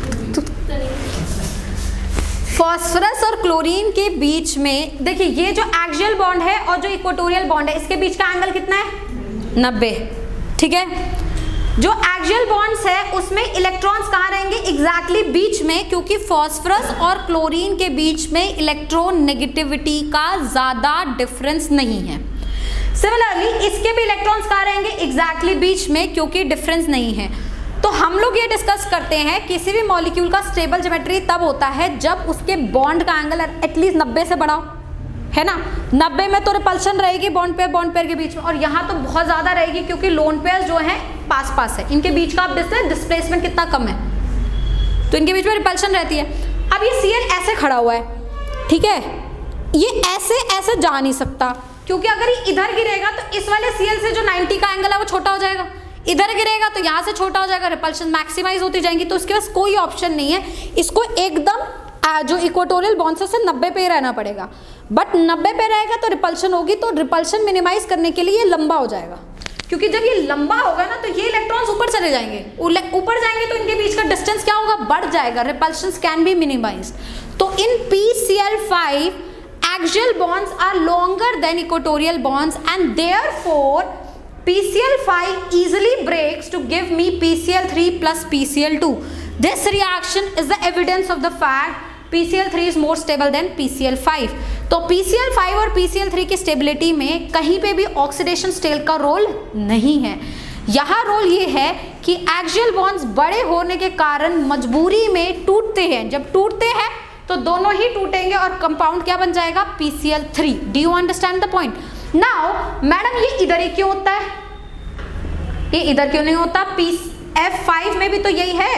फॉस्फोरस और क्लोरीन के बीच में देखिए, ये जो एक्सियल बॉन्ड है और जो इक्वेटोरियल बॉन्ड है, इसके बीच का एंगल कितना है? नब्बे। ठीक है, जो एक्सियल बॉन्ड्स है उसमें इलेक्ट्रॉन्स कहाँ रहेंगे? एग्जैक्टली exactly बीच में, क्योंकि फॉस्फोरस और क्लोरीन के बीच में इलेक्ट्रॉन नेगेटिविटी का ज़्यादा डिफरेंस नहीं है। सिमिलरली इसके भी इलेक्ट्रॉन्स कहाँ रहेंगे, एग्जैक्टली exactly बीच में, क्योंकि डिफरेंस नहीं है। तो हम लोग ये डिस्कस करते हैं किसी भी मॉलिक्यूल का स्टेबल ज्योमेट्री तब होता है जब उसके बॉन्ड का एंगल एटलीस्ट नब्बे से बड़ा हो, है ना। नब्बे में तो रिपल्शन रहेगी बॉन्ड पेयर बॉन्ड पेयर के बीच में, और यहाँ तो बहुत ज्यादा रहेगी क्योंकि लोन पेयर जो है पास पास है, इनके बीच का आप डिस्टेंस डिस्प्लेसमेंट कितना कम है, तो इनके बीच में रिपल्शन रहती है। अब ये सी एल ऐसे खड़ा हुआ है, ठीक है, ये ऐसे ऐसे जा नहीं सकता, क्योंकि अगर ये इधर गिरेगा तो इस वाले सी एल से जो नाइन्टी का एंगल है वो छोटा हो जाएगा, इधर गिरेगा तो यहाँ से छोटा हो जाएगा, रिपल्शन मैक्सिमाइज होती जाएंगी। तो उसके पास कोई ऑप्शन नहीं है, इसको एकदम जो इक्वेटोरियल बॉन्ड से नब्बे पे रहना पड़ेगा। बट नब्बे पे रहेगा तो रिपल्शन होगी, तो रिपल्शन मिनिमाइज करने के लिए लंबा हो जाएगा, क्योंकि जब ये लंबा होगा ना तो ये इलेक्ट्रॉन्स ऊपर चले जाएंगे, ऊपर जाएंगे तो इनके बीच का डिस्टेंस क्या होगा, बढ़ जाएगा, रिपल्शंस कैन बी मिनिमाइज्ड। तो in P C L five axial bonds are longer than equatorial bonds and therefore P C L five easily breaks to give me P C L three plus P C L two. This reaction is the evidence of the fact P C L three is more stable than P C L five. तो P C L five और P C L three की स्टेबिलिटी में कहीं पे भी ऑक्सीडेशन स्टेट का रोल नहीं है। यहाँ रोल ये है कि एक्सियल बॉन्ड्स बड़े होने के कारण मजबूरी में टूटते हैं, जब टूटते हैं तो दोनों ही टूटेंगे और कंपाउंड क्या बन जाएगा, P C L three. Do you understand the point? Now madam ये इधर ही क्यों होता है, ये इधर क्यों नहीं होता, P F फाइव में भी तो यही है।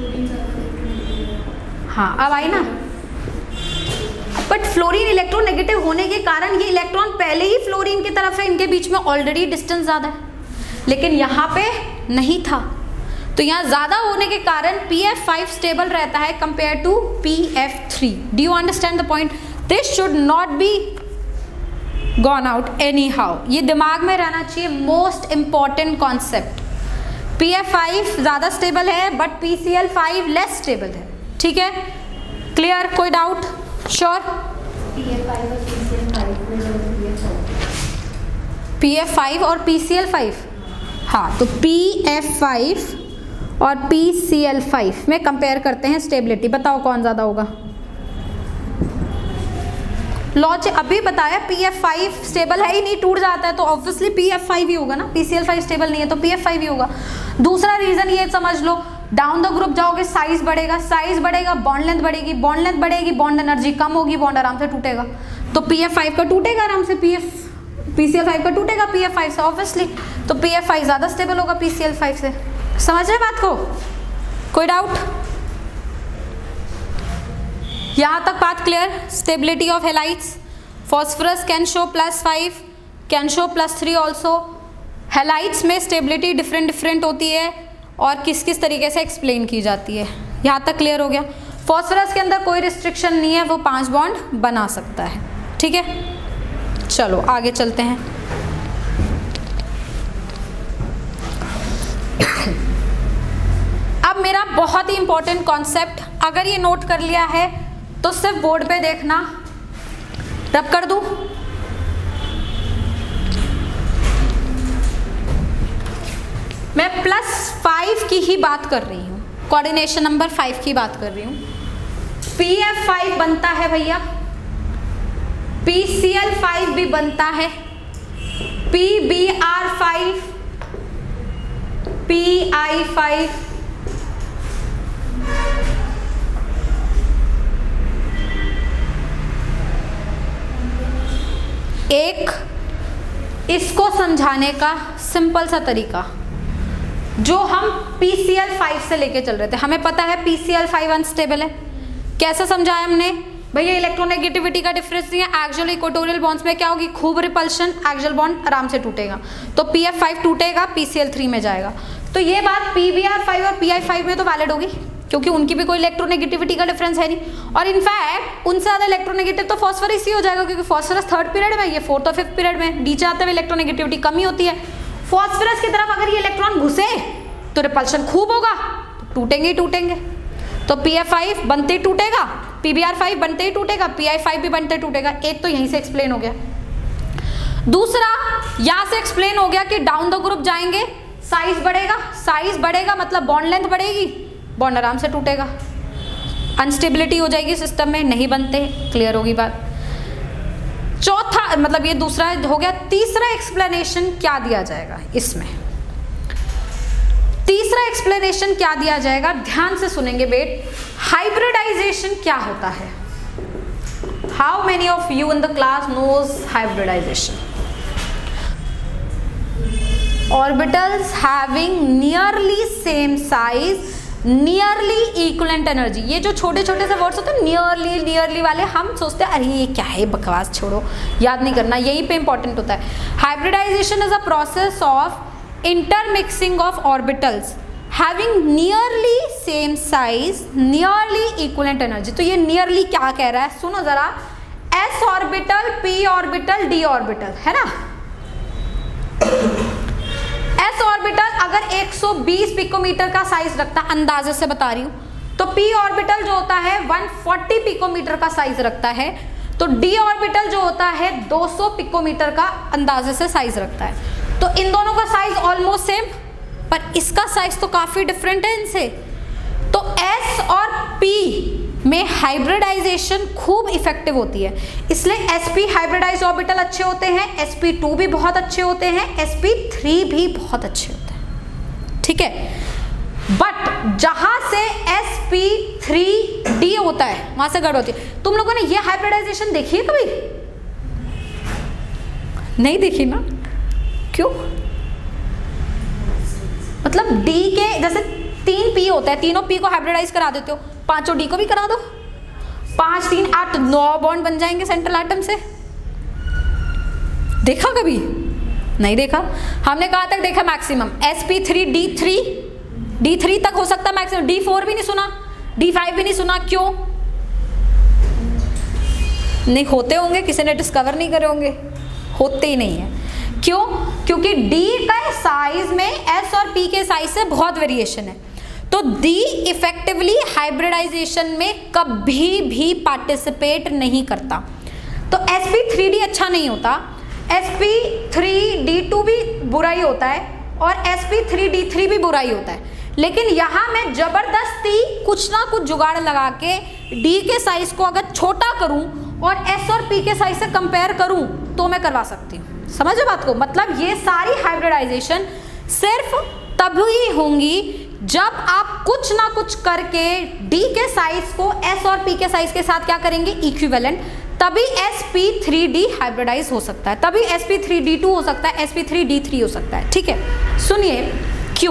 हाँ अब आई ना, बट फ्लोरीन इलेक्ट्रोनेगेटिव होने के कारण ये इलेक्ट्रॉन पहले ही फ्लोरीन की तरफ है, इनके बीच में ऑलरेडी डिस्टेंस ज्यादा है, लेकिन यहाँ पे नहीं था, तो यहाँ ज्यादा होने के कारण P F फाइव स्टेबल रहता है compare to P F three. Do you understand the point? This should not be gone out anyhow, ये दिमाग में रहना चाहिए, most important concept. P F five ज्यादा स्टेबल है but P C L five less stable है, ठीक है, क्लियर, कोई doubt? Sure? P F five और P C L फाइव, हाँ, तो P F फाइव और P C L फाइव में कंपेयर करते हैं स्टेबिलिटी, बताओ कौन ज़्यादा होगा? लॉज अभी बताया P F फाइव स्टेबल है ही नहीं, टूट जाता है, तो ऑब्वियसली P F फाइव ही होगा ना, P C L five stable नहीं है तो P F फाइव ही होगा। दूसरा रीज़न ये समझ लो, डाउन द ग्रुप जाओगे साइज बढ़ेगा, साइज बढ़ेगा बॉन्ड लेंथ बढ़ेगी, बॉन्ड लेंथ बढ़ेगी बॉन्ड एनर्जी कम होगी, बॉन्ड आराम से टूटेगा, तो P F फाइव का टूटेगा आराम से, P F P C L five का टूटेगा P F फाइव से ऑब्वियसली, तो P F फाइव ज़्यादा स्टेबल होगा P C L फाइव से। समझ रहे बात को? कोई डाउट? यहाँ तक बात clear? Stability of halides, phosphorus can show plus five, can show plus three also. Halides में स्टेबिलिटी डिफरेंट डिफरेंट होती है और किस किस तरीके से एक्सप्लेन की जाती है, यहाँ तक क्लियर हो गया? फॉस्फरस के अंदर कोई रिस्ट्रिक्शन नहीं है, वो पांच बॉन्ड बना सकता है, ठीक है। चलो आगे चलते हैं। अब मेरा बहुत ही इंपॉर्टेंट कॉन्सेप्ट, अगर ये नोट कर लिया है तो सिर्फ बोर्ड पे देखना, रब कर दूं? मैं प्लस फाइव की ही बात कर रही हूँ, कोऑर्डिनेशन नंबर फाइव की बात कर रही हूँ। P F फाइव बनता है भैया, P C L फाइव भी बनता है, P B R five, P I five, एक इसको समझाने का सिंपल सा तरीका, जो हम P C L फाइव से लेके चल रहे थे, हमें पता है P C L five unstable है, कैसे समझाया हमने भैया? इलेक्ट्रोनेगेटिविटी का डिफरेंस नहीं है, एक्सियल इक्वेटोरियल बॉन्ड्स में क्या होगी, खूब रिपल्शन, एक्सियल बॉन्ड आराम से टूटेगा, तो P F फाइव टूटेगा P C L थ्री में जाएगा। तो ये बात P B R फाइव और P I फाइव में तो वैलिड होगी, क्योंकि उनकी भी कोई इलेक्ट्रोनेगेटिविटी का डिफरेंस है नहीं, और इनफैक्ट उनसे ज़्यादा इलेक्ट्रोनेगेटिव तो फॉस्फरस ही हो जाएगा, क्योंकि फॉस्फरस थर्ड पीरियड में, ये फोर्थ और फिफ्थ पीरियड में, नीचे आते हुए इलेक्ट्रोनेगेटिविटी कमी होती है। फॉस्फरस की तरफ अगर ये इलेक्ट्रॉन घुसे तो रिपल्शन खूब होगा, टूटेंगे ही टूटेंगे, तो P F फाइव बनते ही टूटेगा, P B R फाइव बनते ही टूटेगा, P I फाइव भी बनते ही टूटेगा। एक तो यहीं से एक्सप्लेन हो गया। दूसरा यहाँ से एक्सप्लेन हो गया कि डाउन द ग्रुप जाएंगे साइज बढ़ेगा, साइज बढ़ेगा मतलब बॉन्ड लेंथ बढ़ेगी, बॉन्ड आराम से टूटेगा, अनस्टेबिलिटी हो जाएगी सिस्टम में, नहीं बनते, क्लियर होगी बात। चौथा चौथा मतलब ये दूसरा हो गया। तीसरा एक्सप्लेनेशन क्या दिया जाएगा इसमें, तीसरा एक्सप्लेनेशन क्या दिया जाएगा, ध्यान से सुनेंगे बेट। हाइब्रिडाइजेशन क्या होता है? How many of you in the class knows hybridization? Orbitals having nearly same size, nearly equivalent energy. ये जो छोटे छोटे से वर्ड्स होते हैं नियरली नियरली वाले, हम सोचते हैं अरे ये क्या है, बकवास छोड़ो, याद नहीं करना, यही पे इंपॉर्टेंट होता है। Hybridization is a process of intermixing of orbitals having nearly same size, nearly equivalent energy। तो ये nearly क्या कह रहा है, सुनो जरा। s orbital, p orbital, d orbital, है ना। s ऑर्बिटल अगर एक सौ बीस पिकोमीटर का साइज रखता, अंदाजे से बता रही हूँ, तो p ऑर्बिटल जो होता है एक सौ चालीस पिकोमीटर का साइज रखता है, तो d ऑर्बिटल जो होता है दो सौ पिकोमीटर का अंदाजे से साइज रखता है। तो इन दोनों का साइज ऑलमोस्ट सेम, पर इसका साइज तो काफी डिफरेंट है इनसे। तो s और p में हाइब्रिडाइजेशन खूब इफेक्टिव होती है, इसलिए sp हाइब्रिडाइज ऑर्बिटल अच्छे होते हैं, एस पी टू भी बहुत अच्छे होते हैं, एस पी थ्री भी बहुत अच्छे होते हैं, ठीक है। बट जहां से एस पी थ्री डी होता है वहां से गड़बड़ होती है। तुम लोगों ने ये हाइब्रिडाइजेशन देखी है कभी? नहीं देखी ना, क्यों? मतलब D के जैसे तीन P होता है, तीनों P को हाइब्रिडाइज करा देते हो, पांचों D को भी करा दो, पांच तीन आठ, नौ बॉन्ड बन जाएंगे सेंट्रल एटम से। देखा कभी? नहीं देखा। हमने कहा तक देखा maximum s P three d three, d three तक हो सकता है मैक्सिमम, डी फोर भी नहीं सुना, डी फाइव भी नहीं सुना। क्यों नहीं होते होंगे? किसी ने डिस्कवर नहीं करे होंगे, होते ही नहीं है। क्यों? क्योंकि D का साइज में S और P के साइज से बहुत वेरिएशन है, तो D इफेक्टिवली हाइब्रिडाइजेशन में कभी भी पार्टिसिपेट नहीं करता। तो एस पी थ्री डी अच्छा नहीं होता, s P three d two भी बुरा ही होता है, और s P three d three भी बुरा ही होता है। लेकिन यहाँ मैं जबरदस्ती कुछ ना कुछ जुगाड़ लगा के D के साइज को अगर छोटा करूँ और S और P के साइज से कंपेयर करूँ तो मैं करवा सकती हूँ। समझे बात को? मतलब ये सारी हाइब्रिडाइजेशन सिर्फ तभी होंगी जब आप कुछ ना कुछ करके D के साइज को S और P के साइज के साथ क्या करेंगे, इक्विवेलेंट, तभी s P three d hybridize हो सकता है, तभी s P three d two हो सकता है, S P three d three हो सकता है। ठीक है, सुनिए क्यों।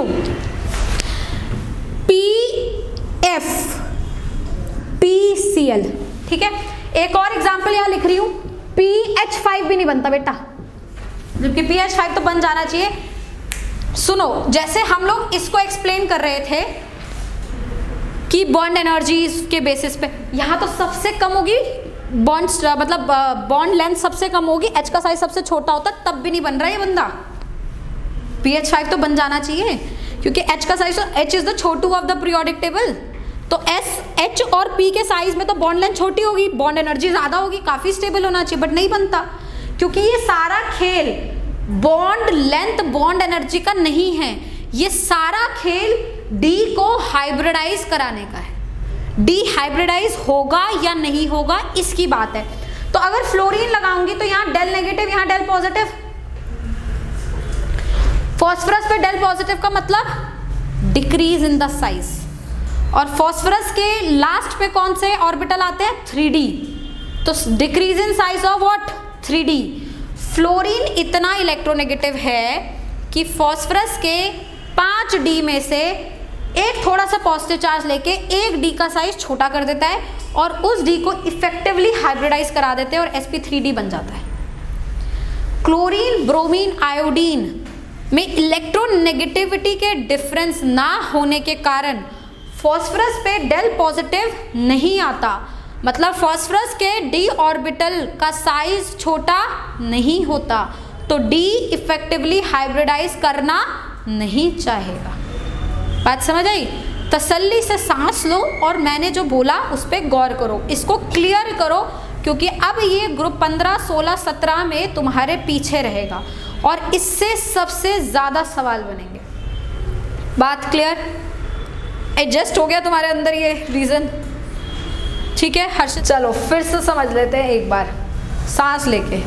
P F P C L, ठीक है। एक और एग्जांपल यहां लिख रही हूं, पी एच फाइव भी नहीं बनता बेटा, जबकि पी एच फाइव तो बन जाना चाहिए। सुनो, जैसे हम लोग इसको एक्सप्लेन कर रहे थे कि बॉन्ड एनर्जी के बेसिस पे, यहाँ तो सबसे कम होगी बॉन्ड, मतलब बॉन्ड लेंथ सबसे कम होगी, एच का साइज सबसे छोटा होता, तब भी नहीं बन रहा है ये बंदा। पी एच फाइव तो बन जाना चाहिए क्योंकि एच का साइज, एच इज द छोटू ऑफ द पीरियोडिक टेबल, तो एस एच और पी के साइज में तो बॉन्ड लेंथ छोटी होगी, बॉन्ड एनर्जी ज्यादा होगी, काफी स्टेबल होना चाहिए, बट नहीं बनता क्योंकि ये सारा खेल बॉन्ड लेंथ बॉन्ड एनर्जी का नहीं है, ये सारा खेल डी को हाइब्रिडाइज कराने का है। डी हाइब्रिडाइज होगा या नहीं होगा इसकी बात है। तो अगर फ्लोरीन लगाऊंगी तो यहाँ डेल नेगेटिव, यहाँ डेल पॉजिटिव, फॉस्फोरस पे डेल पॉजिटिव का मतलब डिक्रीज इन द साइज, और फॉस्फोरस के लास्ट पे कौन से ऑर्बिटल आते हैं, थ्री डी, तो decrease in size of what, three d. Fluorine इतना इलेक्ट्रोनेगेटिव है कि फॉस्फोरस के पांच डी में से एक थोड़ा सा पॉजिटिव चार्ज लेके एक डी का साइज छोटा कर देता है और उस डी को इफेक्टिवली हाइब्रिडाइज करा देते हैं और एस पी थ्री डी बन जाता है। क्लोरीन, ब्रोमीन, आयोडीन में इलेक्ट्रोनेगेटिविटी के डिफरेंस ना होने के कारण फॉस्फोरस पे डेल पॉजिटिव नहीं आता, मतलब फॉस्फोरस के डी ऑर्बिटल का साइज छोटा नहीं होता, तो डी इफेक्टिवली हाइब्रिडाइज करना नहीं चाहेगा। बात समझ आई? तसल्ली से सांस लो और मैंने जो बोला उस पर गौर करो, इसको क्लियर करो, क्योंकि अब ये ग्रुप पंद्रह, सोलह, सत्रह में तुम्हारे पीछे रहेगा और इससे सबसे ज़्यादा सवाल बनेंगे। बात क्लियर? एडजस्ट हो गया तुम्हारे अंदर ये रीज़न? ठीक है हर्ष, चलो फिर से समझ लेते हैं एक बार। सांस लेके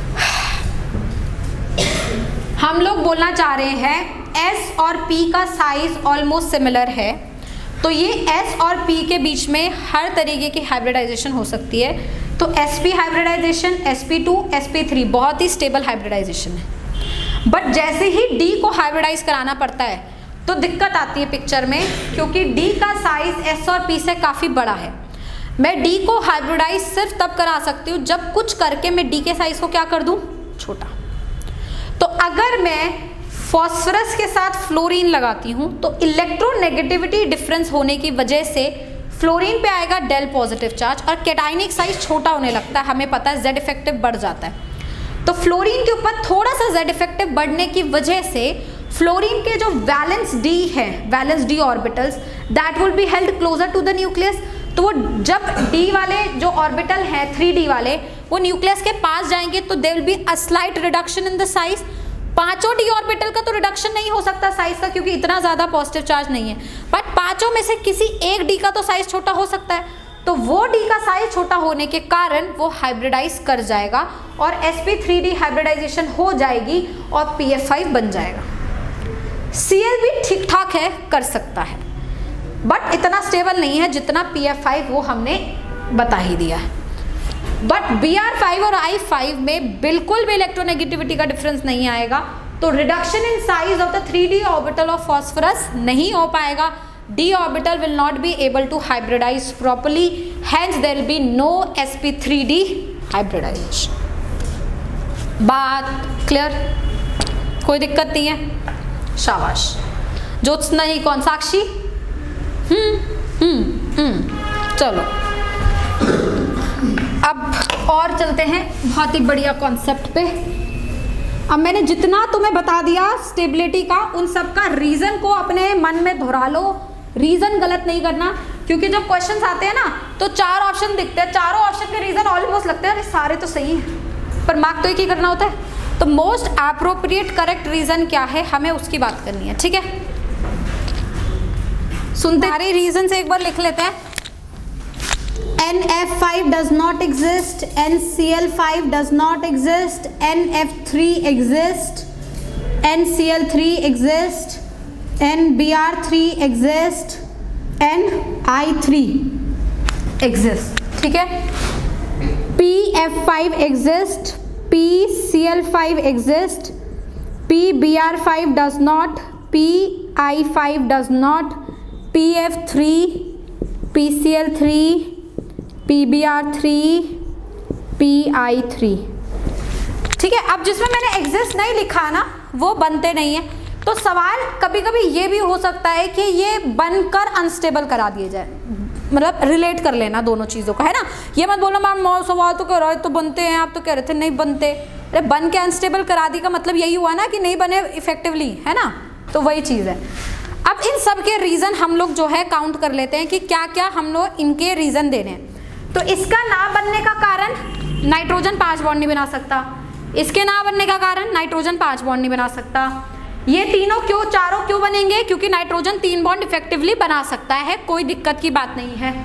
हम लोग बोलना चाह रहे हैं S और P का साइज ऑलमोस्ट सिमिलर है, तो ये S और P के बीच में हर तरीके की हाइब्रिडाइजेशन हो सकती है। तो sp hybridization, S P two, s P three बहुत ही स्टेबल हाइब्रिडाइजेशन है। बट जैसे ही D को हाइब्रिडाइज कराना पड़ता है तो दिक्कत आती है पिक्चर में, क्योंकि D का साइज S और P से काफ़ी बड़ा है। मैं D को हाइब्रिडाइज सिर्फ तब करा सकती हूँ जब कुछ करके मैं D के साइज को क्या कर दूँ, छोटा। तो अगर मैं फॉस्फोरस के साथ फ्लोरीन लगाती हूँ तो इलेक्ट्रोनेगेटिविटी डिफरेंस होने की वजह से फ्लोरीन पे आएगा डेल पॉजिटिव चार्ज और कैटाइनिक साइज छोटा होने लगता है, हमें पता है जेड इफेक्टिव बढ़ जाता है। तो फ्लोरीन के ऊपर थोड़ा सा जेड इफेक्टिव बढ़ने की वजह से फ्लोरीन के जो वैलेंस डी है, valence d orbitals, that will be held closer to the nucleus. तो वो जब डी वाले जो ऑर्बिटल हैं, थ्री डी वाले, वो न्यूक्लियस के पास जाएंगे तो there will be a slight reduction in the size. पांचों डी ऑर्बिटल का तो रिडक्शन नहीं हो सकता साइज का, क्योंकि इतना ज़्यादा पॉजिटिव चार्ज नहीं है, बट पांचों में से किसी एक डी का तो साइज छोटा हो सकता है। तो वो डी का साइज छोटा होने के कारण वो हाइब्रिडाइज कर जाएगा और s P three d hybridization हो जाएगी और पी एफ फाइव बन जाएगा। सी एल भी ठीक ठाक है, कर सकता है, बट इतना स्टेबल नहीं है जितना पी एफ फाइव वो हमने बता ही दिया है। बट बी आर फाइव और आई फाइव में बिल्कुल भी इलेक्ट्रोनेगेटिविटी का डिफरेंस नहीं आएगा, तो reduction in size of the three D orbital of phosphorus नहीं हो पाएगा। d orbital will not be able to hybridize properly, hence there will be no s p three d hybridization। बात क्लियर, कोई दिक्कत नहीं है, शाबाश। ज्योत्सना ही कौन, साक्षी? हम्म हम्म हम्म चलो अब और चलते हैं बहुत ही बढ़िया कॉन्सेप्ट पे। अब मैंने जितना तुम्हें बता दिया स्टेबिलिटी का, उन सब का रीजन को अपने मन में दोहरा लो। रीजन गलत नहीं करना, क्योंकि जब क्वेश्चंस आते हैं ना तो चार ऑप्शन दिखते हैं, चारों ऑप्शन के रीजन ऑलमोस्ट लगते हैं अरे सारे तो सही हैं, पर मार्क तो एक ही करना होता है। तो मोस्ट एप्रोप्रिएट करेक्ट रीजन क्या है, हमें उसकी बात करनी है, ठीक है। सुनते सारे रीजन से एक बार लिख लेते हैं। N F five does not exist, N C L five does not exist, N F three exist, N C L three exist, N B R three exist, N I three exist, ठीक है। P F five exist, P C L five exist, P B R five does not, P I five does not, P F three, P C L three, P B R three, P I three, ठीक है। अब जिसमें मैंने exist नहीं लिखा ना वो बनते नहीं है, तो सवाल कभी कभी ये भी हो सकता है कि ये बनकर अनस्टेबल करा दिए जाए, मतलब रिलेट कर लेना दोनों चीज़ों का, है ना। ये मत बोलो मैम मौ सवाल तो कह रहे तो बनते हैं, आप तो कह रहे थे नहीं बनते। अरे बन के अनस्टेबल करा दी का मतलब यही हुआ ना कि नहीं बने इफेक्टिवली, है ना। तो वही चीज़ है। अब इन सब के रीज़न हम लोग जो है काउंट कर लेते हैं कि क्या क्या हम लोग इनके रीज़न दे रहे हैं। तो इसका ना बनने का कारण नाइट्रोजन पाँच बॉन्ड नहीं बना सकता, इसके ना बनने का कारण नाइट्रोजन पाँच बॉन्ड नहीं बना सकता। ये तीनों क्यों, चारों क्यों बनेंगे, क्योंकि नाइट्रोजन तीन बॉन्ड इफेक्टिवली बना सकता है, कोई दिक्कत की बात नहीं है,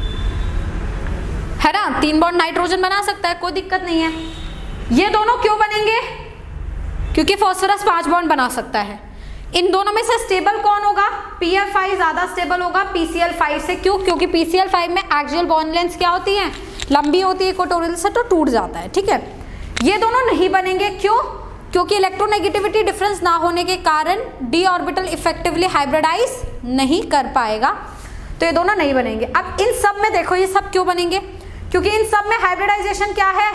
है ना। तीन बॉन्ड नाइट्रोजन बना सकता है, कोई दिक्कत नहीं है। ये दोनों क्यों बनेंगे, क्योंकि फॉस्फोरस पांच बॉन्ड बना सकता है। इन दोनों में से स्टेबल कौन होगा, पी एफ फाइव ज्यादा स्टेबल होगा पी सी एल फाइव से। क्यों, क्योंकि पी सी एल फाइव में एक्सियल बॉन्ड लेंथ क्या होती है, लंबी होती है, इक्वेटोरियल से तो टूट जाता है, ठीक है। ये दोनों नहीं बनेंगे, क्यों, क्योंकि इलेक्ट्रोनेगेटिविटी डिफरेंस ना होने के कारण डी ऑर्बिटल इफेक्टिवली हाइब्रिडाइज नहीं कर पाएगा, तो ये दोनों नहीं बनेंगे। अब इन सब में देखो ये सब क्यों बनेंगे, क्योंकि इन सब में हाइब्रिडाइजेशन क्या है,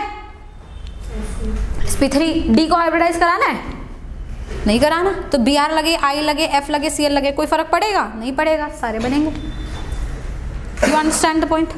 एस पी थ्री। डी को हाइब्रिडाइज कराना है, नहीं कराना, तो बी आर लगे, आई लगे, एफ लगे, सी एल लगे, कोई फर्क पड़ेगा, नहीं पड़ेगा, सारे बनेंगे। You understand the point,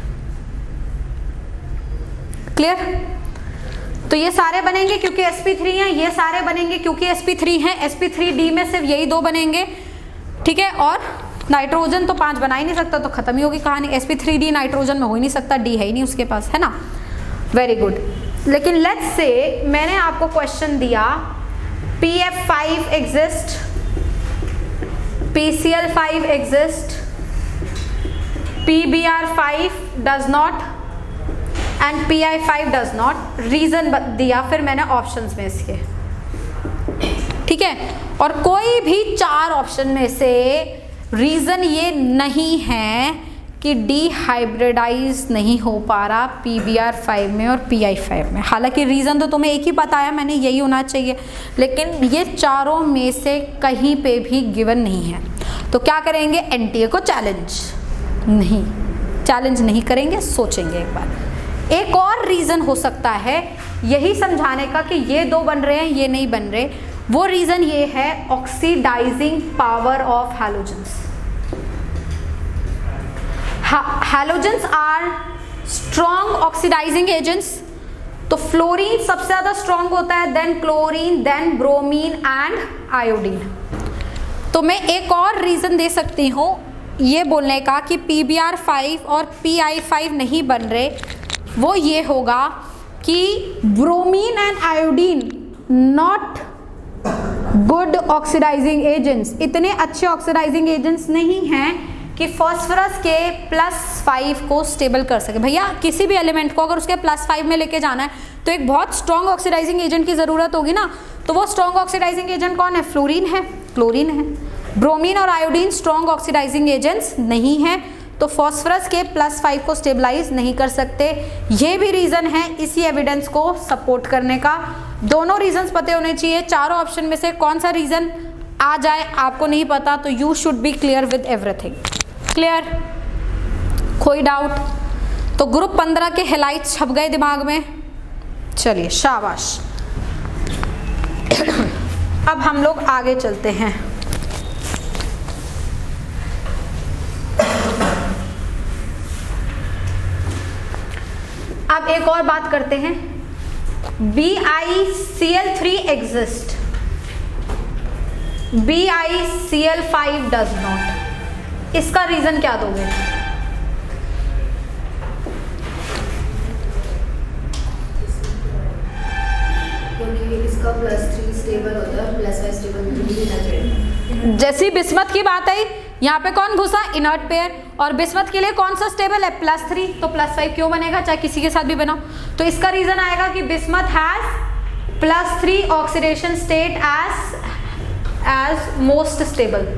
clear. तो ये सारे बनेंगे क्योंकि एस पी थ्री हैं, ये सारे बनेंगे क्योंकि एस पी थ्री हैं। एस पी थ्री डी में सिर्फ यही दो बनेंगे, ठीक है। और नाइट्रोजन तो पांच बना ही नहीं सकता, तो खत्म ही होगी कहानी। S P three D nitrogen में हो ही नहीं सकता, डी है ही नहीं उसके पास, है ना। Very good. लेकिन लेट्स से मैंने आपको क्वेश्चन दिया P F five exist, P C L five exist, P B R five does not, and P I five does not. Reason दिया फिर मैंने ऑप्शंस में इसके, ठीक है। और कोई भी चार ऑप्शन में से रीजन ये नहीं है कि डी हाइब्रिडाइज नहीं हो पा रहा पी बी आर फाइव में और पी आई फाइव में। हालांकि रीज़न तो तुम्हें एक ही बताया मैंने, यही होना चाहिए, लेकिन ये चारों में से कहीं पे भी गिवन नहीं है। तो क्या करेंगे, एन टी ए को चैलेंज नहीं, चैलेंज नहीं करेंगे, सोचेंगे एक बार। एक और रीज़न हो सकता है यही समझाने का कि ये दो बन रहे हैं ये नहीं बन रहे, वो रीज़न ये है oxidizing power of halogens. Halogens are strong oxidizing agents. तो फ्लोरीन सबसे ज़्यादा स्ट्रॉन्ग होता है, then chlorine, then bromine and iodine. तो मैं एक और रीज़न दे सकती हूँ ये बोलने का कि पी बी आर फाइव और पी आई फाइव नहीं बन रहे, वो ये होगा कि bromine and iodine not good oxidizing agents, इतने अच्छे ऑक्सीडाइजिंग एजेंट्स नहीं हैं कि फॉस्फोरस के प्लस फाइव को स्टेबल कर सके। भैया किसी भी एलिमेंट को अगर उसके प्लस फाइव में लेके जाना है तो एक बहुत स्ट्रॉन्ग ऑक्सीडाइजिंग एजेंट की ज़रूरत होगी ना। तो वो स्ट्रॉन्ग ऑक्सीडाइजिंग एजेंट कौन है, फ्लोरीन है, क्लोरीन है। ब्रोमीन और आयोडीन स्ट्रॉन्ग ऑक्सीडाइजिंग एजेंट्स नहीं हैं, तो फॉस्फोरस के प्लस फाइव को स्टेबलाइज नहीं कर सकते। ये भी रीज़न है इसी एविडेंस को सपोर्ट करने का। दोनों रीजंस पते होने चाहिए, चारों ऑप्शन में से कौन सा रीज़न आ जाए आपको नहीं पता तो you should be clear with everything. Clear, कोई डाउट? तो ग्रुप पंद्रह के हेलाइट्स छप गए दिमाग में। चलिए शाबाश। अब हम लोग आगे चलते हैं। अब एक और बात करते हैं, B I C L three exist, B I C L five does not. इसका रीजन क्या दोगे? क्योंकि इसका प्लस थ्री स्टेबल होता है, प्लस फाइव स्टेबल नहीं है। जैसी बिस्मत की बात आई, यहाँ पे कौन घुसा, इनर्ट पेयर, और बिस्मत के लिए कौन सा स्टेबल है, प्लस थ्री, तो प्लस फाइव क्यों बनेगा, चाहे किसी के साथ भी बनाओ। तो इसका रीजन आएगा कि bismuth has plus three oxidation state as as most stable.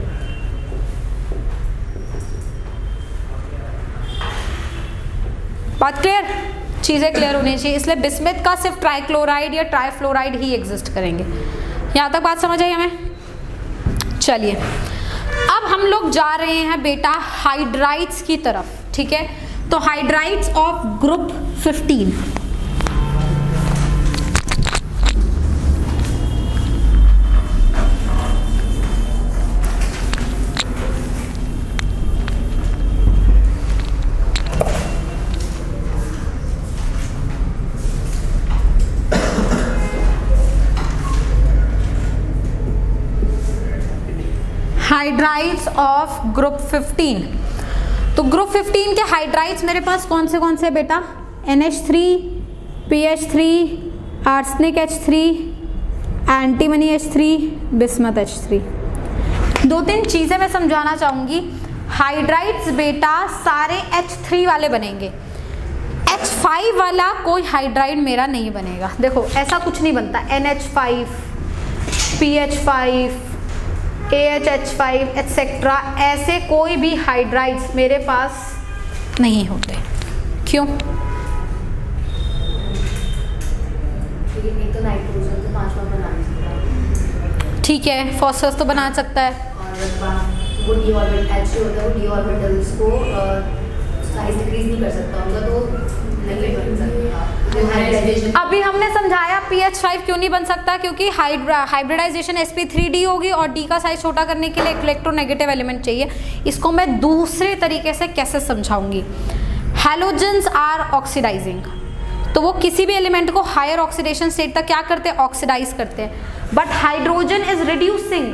बात क्लियर, चीजें क्लियर होनी चाहिए, इसलिए बिस्मत का सिर्फ ट्राइक्लोराइड या ट्राइफ्लोराइड ही एग्जिस्ट करेंगे। यहाँ तक बात समझ आई हमें? चलिए अब हम लोग जा रहे हैं बेटा हाइड्राइड्स की तरफ, ठीक है। तो hydrides of group fifteen, hydrides of group fifteen. तो ग्रुप फिफ्टीन के हाइड्राइड्स मेरे पास कौन से कौन से बेटा, N H three, P H three, arsenic H three, antimony H three, bismuth H three. दो तीन चीज़ें मैं समझाना चाहूँगी। हाइड्राइड्स बेटा सारे एच थ्री वाले बनेंगे, एच फाइव वाला कोई हाइड्राइड मेरा नहीं बनेगा। देखो ऐसा कुछ नहीं बनता, N H five, P H five, A H H five etcetera, ऐसे कोई भी हाइड्राइड्स मेरे पास नहीं होते। क्यों? एक तो नाइट्रोजन तो पांचवा बना सकता है, ठीक है, फॉस्फोरस तो बना सकता है, और वो डी ऑर्बिटल एच जो होता है वो डी ऑर्बिटल्स को साइज डिक्रीज नहीं कर सकता, उनका तो नहीं बन सकता। अभी हमने समझाया पी एच फाइव क्यों नहीं बन सकता, क्योंकि hybridization S P three D होगी और डी का साइज छोटा करने के लिए इलेक्ट्रोनेगेटिव एलिमेंट चाहिए। इसको मैं दूसरे तरीके से कैसे समझाऊंगी। हैलोजेंस आर ऑक्सीडाइजिंग, तो वो किसी भी एलिमेंट को हायर ऑक्सीडेशन स्टेट तक क्या करते हैं, ऑक्सीडाइज करते हैं। But hydrogen is reducing,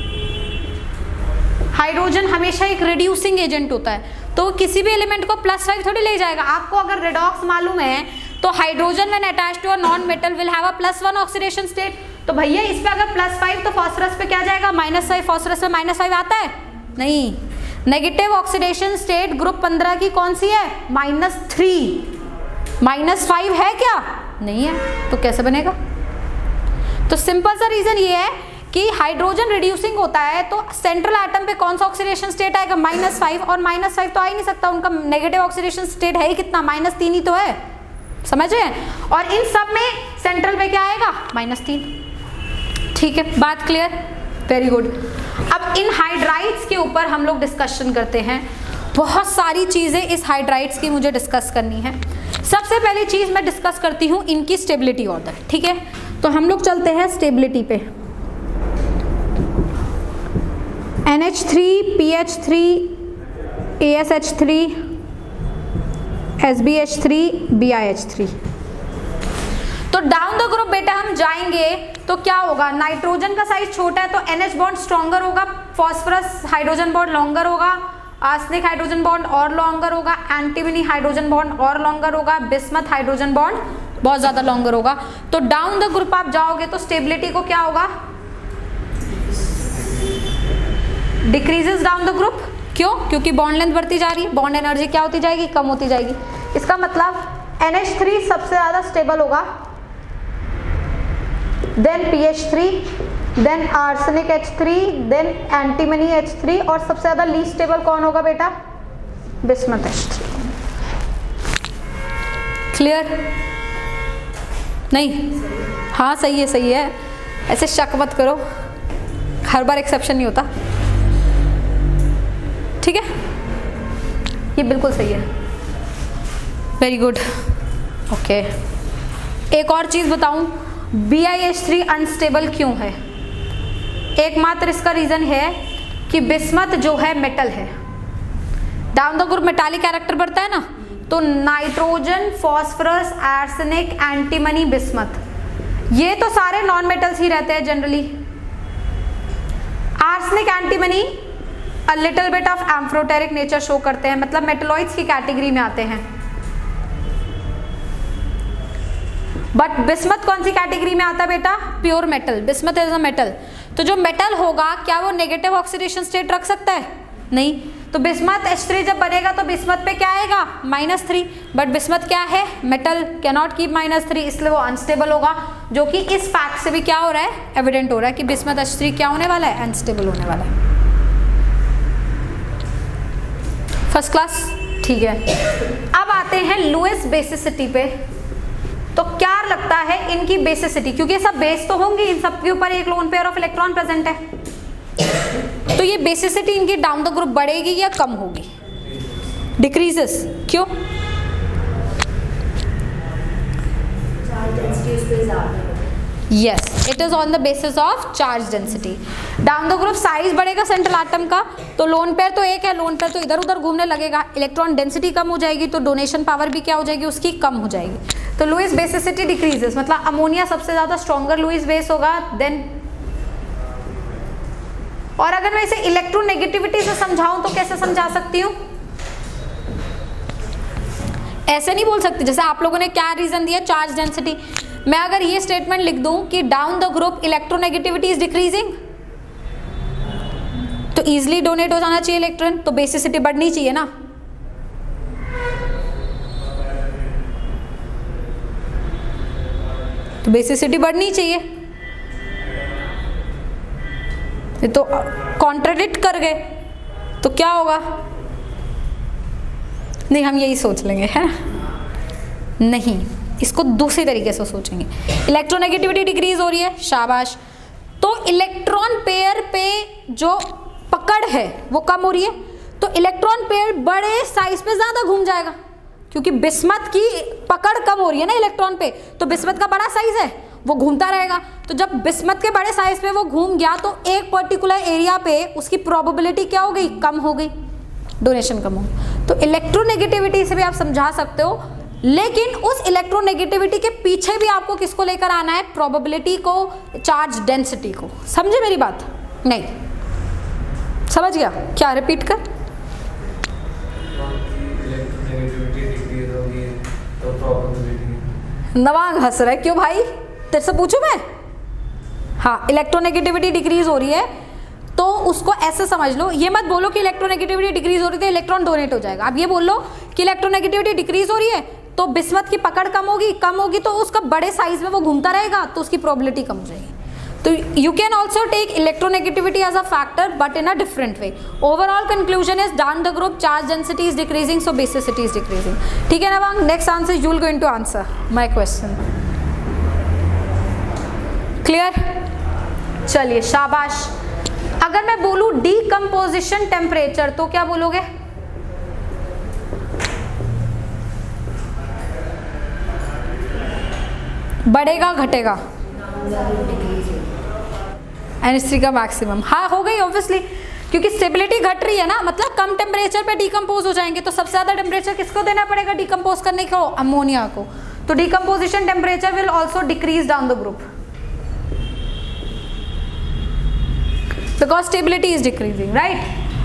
hydrogen हमेशा एक रिड्यूसिंग एजेंट होता है, तो वो किसी भी एलिमेंट को प्लस फाइव थोड़ी ले जाएगा। आपको अगर रेडॉक्स मालूम है तो hydrogen when attached to a non metal will have a plus one oxidation state. तो भैया इस पे अगर प्लस फाइव तो फॉस्फोरस पे क्या जाएगा, माइनस फाइव। फॉस्फोरस पे माइनस फाइव आता है नहीं। नेगेटिव ऑक्सीडेशन स्टेट ग्रुप पंद्रह की कौन सी है, माइनस थ्री। माइनस फाइव है क्या? नहीं है, तो कैसे बनेगा? तो सिंपल सा रीजन ये है कि हाइड्रोजन रिड्यूसिंग होता है तो सेंट्रल एटम पे कौन सा ऑक्सीडेशन स्टेट आएगा? माइनस फाइव, और माइनस फाइव तो आ ही नहीं सकता, उनका नेगेटिव ऑक्सीडेशन स्टेट है ही कितना? माइनस तीन ही तो है, समझ रहे हैं? और इन सब में सेंट्रल पे क्या आएगा? माइनस तीन। ठीक है, बात क्लियर? Very good. अब इन हाइड्राइड्स के ऊपर हम लोग डिस्कशन करते हैं। बहुत सारी चीजें इस हाइड्राइड्स की मुझे डिस्कस करनी है। सबसे पहली चीज मैं डिस्कस करती हूँ इनकी स्टेबिलिटी ऑर्डर। ठीक है, तो हम लोग चलते हैं स्टेबिलिटी पे। N H three, P H three, A S H three, S B H three, B I H three. तो डाउन द ग्रुप बेटा हम जाएंगे तो क्या होगा? नाइट्रोजन का साइज छोटा है तो एन एच बॉन्ड स्ट्रॉन्गर होगा, फॉस्फोरस हाइड्रोजन बॉन्ड लॉन्गर होगा, आर्सेनिक हाइड्रोजन बॉन्ड और लॉन्गर होगा, एंटीमनी हाइड्रोजन बॉन्ड और लॉन्गर होगा, बिस्मथ हाइड्रोजन बॉन्ड बहुत ज्यादा लॉन्गर होगा। तो डाउन द ग्रुप आप जाओगे तो स्टेबिलिटी को क्या होगा? Decreases down the group. क्यों? क्योंकि बॉन्ड लेंथ बढ़ती जा रही है, बॉन्ड एनर्जी क्या होती जाएगी? कम होती जाएगी। इसका मतलब एन एच थ्री सबसे ज्यादा स्टेबल होगा, then P H three, then arsenic H three, then antimony H three, और सबसे ज्यादा लीस्ट स्टेबल कौन होगा बेटा? Bismuth H three. क्लियर? नहीं? हाँ सही है, सही है, ऐसे शक मत करो, हर बार एक्सेप्शन नहीं होता। ठीक है, ये बिल्कुल सही है। Very good. ओके, एक और चीज बताऊं, B I H three unstable क्यों है? एकमात्र इसका रीजन है कि बिस्मथ जो है मेटल है। Down the group metallic character बढ़ता है ना, तो nitrogen, phosphorus, arsenic, antimony, bismuth, ये तो सारे नॉन मेटल्स ही रहते हैं generally. Arsenic, antimony a little bit of amphoteric nature show करते हैं, मतलब मेटलॉइड्स की कैटेगरी में आते हैं। बट बिस्मथ कौन सी कैटेगरी में आता है बेटा? Pure metal. Bismuth is a metal. तो जो मेटल होगा क्या वो नेगेटिव ऑक्सीडेशन स्टेट रख सकता है? नहीं। तो बिस्मथ एच थ्री जब बनेगा तो बिस्मथ पे क्या आएगा? Minus three. बट बिस्मथ क्या है? Metal, can not keep minus three, इसलिए वो अनस्टेबल होगा, जो कि इस फैक्ट से भी क्या हो रहा है? एविडेंट हो रहा है कि बिस्मथ एच थ्री क्या होने वाला है? अनस्टेबल होने वाला है। फर्स्ट क्लास, ठीक है। अब आते हैं लुईस बेसिसिटी पे। तो क्या लगता है इनकी बेसिसिटी, क्योंकि ये सब बेस तो होंगी, इन सब के ऊपर एक lone pair of electron present है, तो ये बेसिसिटी इनकी डाउन द ग्रुप बढ़ेगी या कम होगी? डिक्रीजेस। क्यों? Yes, it is on the basis of charge density. Down the group size बढ़ेगा सेंट्रल एटम का, तो लोन पेयर तो एक है, लोन पेयर तो इधर उधर घूमने लगेगा, इलेक्ट्रॉन डेंसिटी कम हो जाएगी, तो डोनेशन पावर भी क्या हो जाएगी? उसकी कम हो जाएगी। तो लुईस बेसिसिटी डिक्रीजेस, मतलब अमोनिया सबसे ज्यादा स्ट्रॉन्गर लुईस बेस होगा। देन और अगर मैं इसे इलेक्ट्रोनेगेटिविटी से समझाऊं तो कैसे समझा सकती हूं? ऐसे नहीं बोल सकती जैसे आप लोगों ने क्या रीजन दिया, चार्ज डेंसिटी। मैं अगर ये स्टेटमेंट लिख दूं कि down the group electronegativity is decreasing, तो इजीली डोनेट हो जाना चाहिए इलेक्ट्रॉन, तो बेसिसिटी बढ़नी चाहिए ना। तो बेसिसिटी बढ़नी चाहिए, ये तो कॉन्ट्राडिक्ट कर गए, तो क्या होगा? नहीं, हम यही सोच लेंगे, है ना? नहीं, इसको दूसरी तरीके से सोचेंगे। इलेक्ट्रोनेगेटिविटी डिक्रीज हो रही है, शाबाश, तो इलेक्ट्रॉन पेयर पे जो पकड़ है वो कम हो रही है, तो इलेक्ट्रॉन पेयर बड़े साइज पे ज्यादा घूम जाएगा, क्योंकि बिस्मथ की पकड़ कम हो रही है ना इलेक्ट्रॉन पे, तो बिस्मथ का बड़ा साइज है, वो घूमता रहेगा। तो जब बिस्मथ के बड़े साइज पे वो घूम गया तो एक पर्टिकुलर एरिया पे उसकी प्रोबेबिलिटी क्या हो गई? कम हो गई, डोनेशन कम हो। तो इलेक्ट्रोनेगेटिविटी से भी आप समझा सकते हो, लेकिन उस इलेक्ट्रोनेगेटिविटी के पीछे भी आपको किसको लेकर आना है? प्रोबेबिलिटी को, चार्ज डेंसिटी को। समझे मेरी बात? नहीं समझ गया? क्या रिपीट कर? नवांग हंस रहा है, क्यों भाई? तेरे से पूछूं मैं? हाँ, इलेक्ट्रोनेगेटिविटी डिक्रीज हो रही है तो उसको ऐसे समझ लो, ये मत बोलो कि इलेक्ट्रोनेगेटिविटी डिक्रीज हो रही है तो इलेक्ट्रॉन डोनेट हो जाएगा। अब ये बोल लो कि इलेक्ट्रोनेगेटिविटी डिक्रीज हो रही है तो बिस्मथ की पकड़ कम होगी, कम होगी तो उसका बड़े साइज में वो घूमता रहेगा, तो उसकी प्रोबेबिलिटी कम हो जाएगी। तो you can also take electronegativity as a factor but in a different way. Overall conclusion is down the group charge density is decreasing, so basicity is decreasing. ठीक है ना, next answer you will going to answer my question. Clear? चलिए शाबाश। अगर मैं बोलूं डीकंपोजिशन टेम्परेचर तो क्या बोलोगे? बढ़ेगा घटेगा? एन एच थ्री का मैक्सिमम, हाँ हो गई ऑब्वियसली, क्योंकि स्टेबिलिटी घट रही है ना, मतलब कम टेम्परेचर पे डीकंपोज हो जाएंगे, तो सबसे ज्यादा टेम्परेचर किसको देना पड़ेगा डीकंपोज करने को? अमोनिया को। तो decomposition temperature will also decrease down the group because stability is decreasing, right?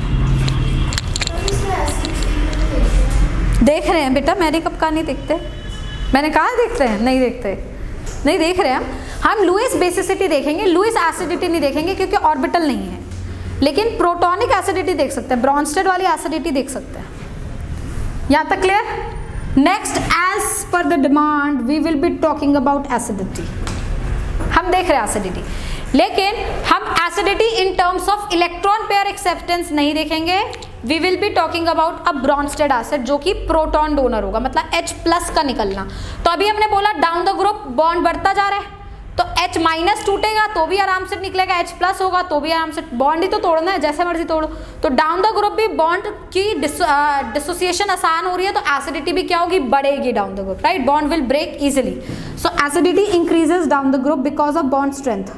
देख रहे हैं बेटा, मैंने कब कहा नहीं देखते? मैंने कहा देखते हैं, नहीं देखते, नहीं देख रहे हैं हम। हम लुईस बेसिसिटी देखेंगे, लुईस एसिडिटी नहीं देखेंगे क्योंकि ऑर्बिटल नहीं है, लेकिन प्रोटॉनिक एसिडिटी देख सकते हैं, ब्रॉन्स्टेड वाली एसिडिटी देख सकते हैं। यहाँ तक clear? Next, as per the demand we will be talking about acidity. हम देख रहे हैं एसिडिटी, लेकिन हम acidity in terms of electron pair acceptance नहीं देखेंगे। We will be talking about a Bronsted acid जो कि प्रोटॉन डोनर होगा, मतलब H प्लस का निकलना। तो अभी हमने बोला डाउन द ग्रुप बॉन्ड बढ़ता जा रहा है, तो H माइनस टूटेगा तो भी आराम से निकलेगा, H प्लस होगा तो भी आराम से, बॉन्ड ही तो तोड़ना है, जैसे मर्जी तोड़ो। तो डाउन द ग्रुप भी बॉन्ड की डिसोसिएशन आसान हो रही है, तो एसिडिटी भी क्या होगी? बढ़ेगी down the group, right? Bond will break easily. So acidity increases down the group because of bond strength,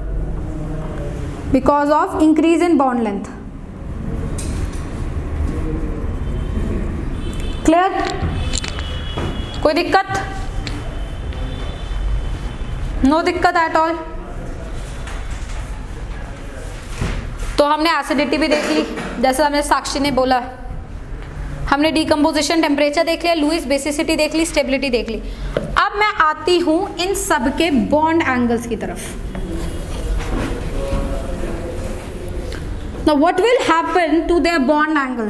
because of increase in bond length. Clear? कोई दिक्कत? नो दिक्कत एट ऑल। तो हमने एसिडिटी भी देख ली, जैसे हमने साक्षी ने बोला, हमने डीकंपोजिशन टेम्परेचर देख लिया, लुईस बेसिसिटी देख ली, स्टेबिलिटी देख ली। अब मैं आती हूं इन सब के बॉन्ड एंगल्स की तरफ। Now what will happen to their bond angle?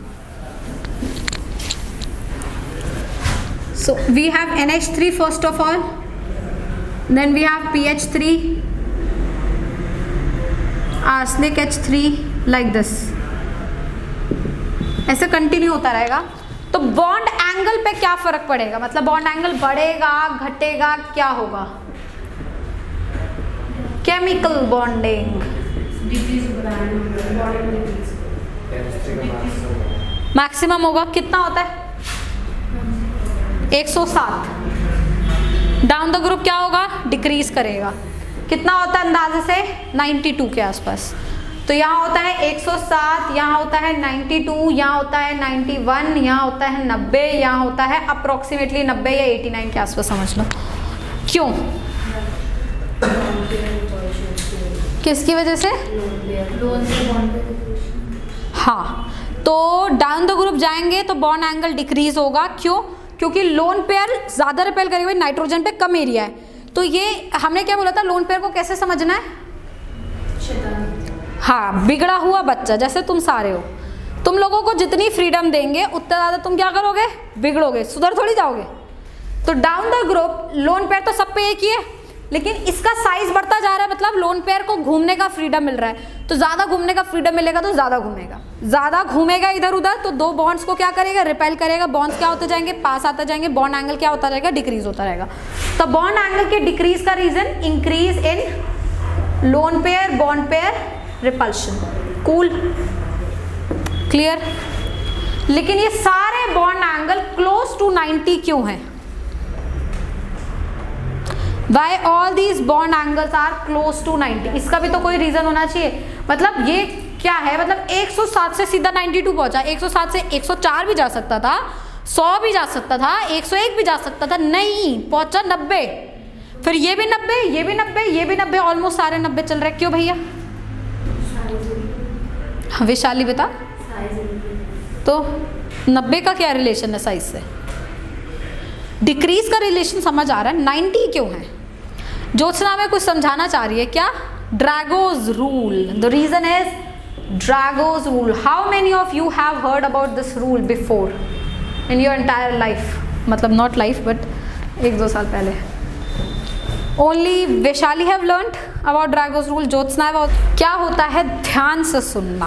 So we have N H three first of all, then we have P H three, arsenic H three, like this. ऐसे कंटिन्यू होता रहेगा। तो बॉन्ड एंगल पे क्या फर्क पड़ेगा? मतलब बॉन्ड एंगल बढ़ेगा घटेगा, क्या होगा? केमिकल बॉन्डिंग मैक्सिमम होगा। कितना होता है? एक सौ सात। डाउन द ग्रुप क्या होगा? डिक्रीज करेगा। कितना होता है अंदाजे से? बानवे के आसपास। तो यहाँ होता है एक सौ सात, यहाँ होता है बानवे, यहाँ होता है इक्यानवे, यहाँ होता है नब्बे, यहाँ होता है अप्रोक्सीमेटली नब्बे या नवासी के आसपास, समझ लो। क्यों? किसकी वजह से? हाँ, तो डाउन द ग्रुप जाएंगे तो बॉन्ड एंगल डिक्रीज होगा। क्यों? क्योंकि लोन पेयर ज्यादा रिपेल करेगा, नाइट्रोजन पे कम एरिया है। तो ये हमने क्या बोला था, लोन पेयर को कैसे समझना है? हाँ, बिगड़ा हुआ बच्चा, जैसे तुम सारे हो। तुम लोगों को जितनी फ्रीडम देंगे उतना ज्यादा तुम क्या करोगे? बिगड़ोगे, सुधर थोड़ी जाओगे। तो down the group lone pair तो सब पे एक ही है, लेकिन इसका साइज बढ़ता जा रहा है, मतलब लोन पेयर को घूमने का फ्रीडम मिल रहा है। तो ज्यादा घूमने का फ्रीडम मिलेगा तो ज्यादा घूमेगा, ज्यादा घूमेगा इधर उधर, तो दो बॉन्ड्स को क्या करेगा? रिपेल करेगा। बॉन्ड्स क्या होते जाएंगे? पास आते जाएंगे। बॉन्ड एंगल क्या होता रहेगा? डिक्रीज होता रहेगा। तो बॉन्ड एंगल के डिक्रीज का reason increase in lone pair bond pair repulsion. Cool? Clear? लेकिन ये सारे bond angle close to ninety क्यों है? Why all these bond angles are close to ninety? इसका भी तो कोई रीजन होना चाहिए। मतलब ये क्या है? मतलब एक सौ सात से सीधा बानवे पहुंचा, एक सौ सात से एक सौ चार भी जा सकता था, सौ भी जा सकता था, एक सौ एक भी जा सकता था, नहीं पहुंचा नब्बे। फिर ये भी नब्बे, ये भी नब्बे, ये भी नब्बे, ऑलमोस्ट सारे नब्बे चल रहे। क्यों भैया? वैशाली बता। तो नब्बे का क्या रिलेशन है साइज से? डिक्रीज का रिलेशन समझ आ रहा है। नाइंटी क्यों है? ज्योत्सना में कुछ समझाना चाह रही है क्या? Drago's rule. The reason is Drago's rule. How many of you have heard about this rule before in your entire life? मतलब नॉट लाइफ बट एक दो साल पहले। Only Vaishali have learned about Drago's rule, Jyotsna about क्या होता है ध्यान से सुनना।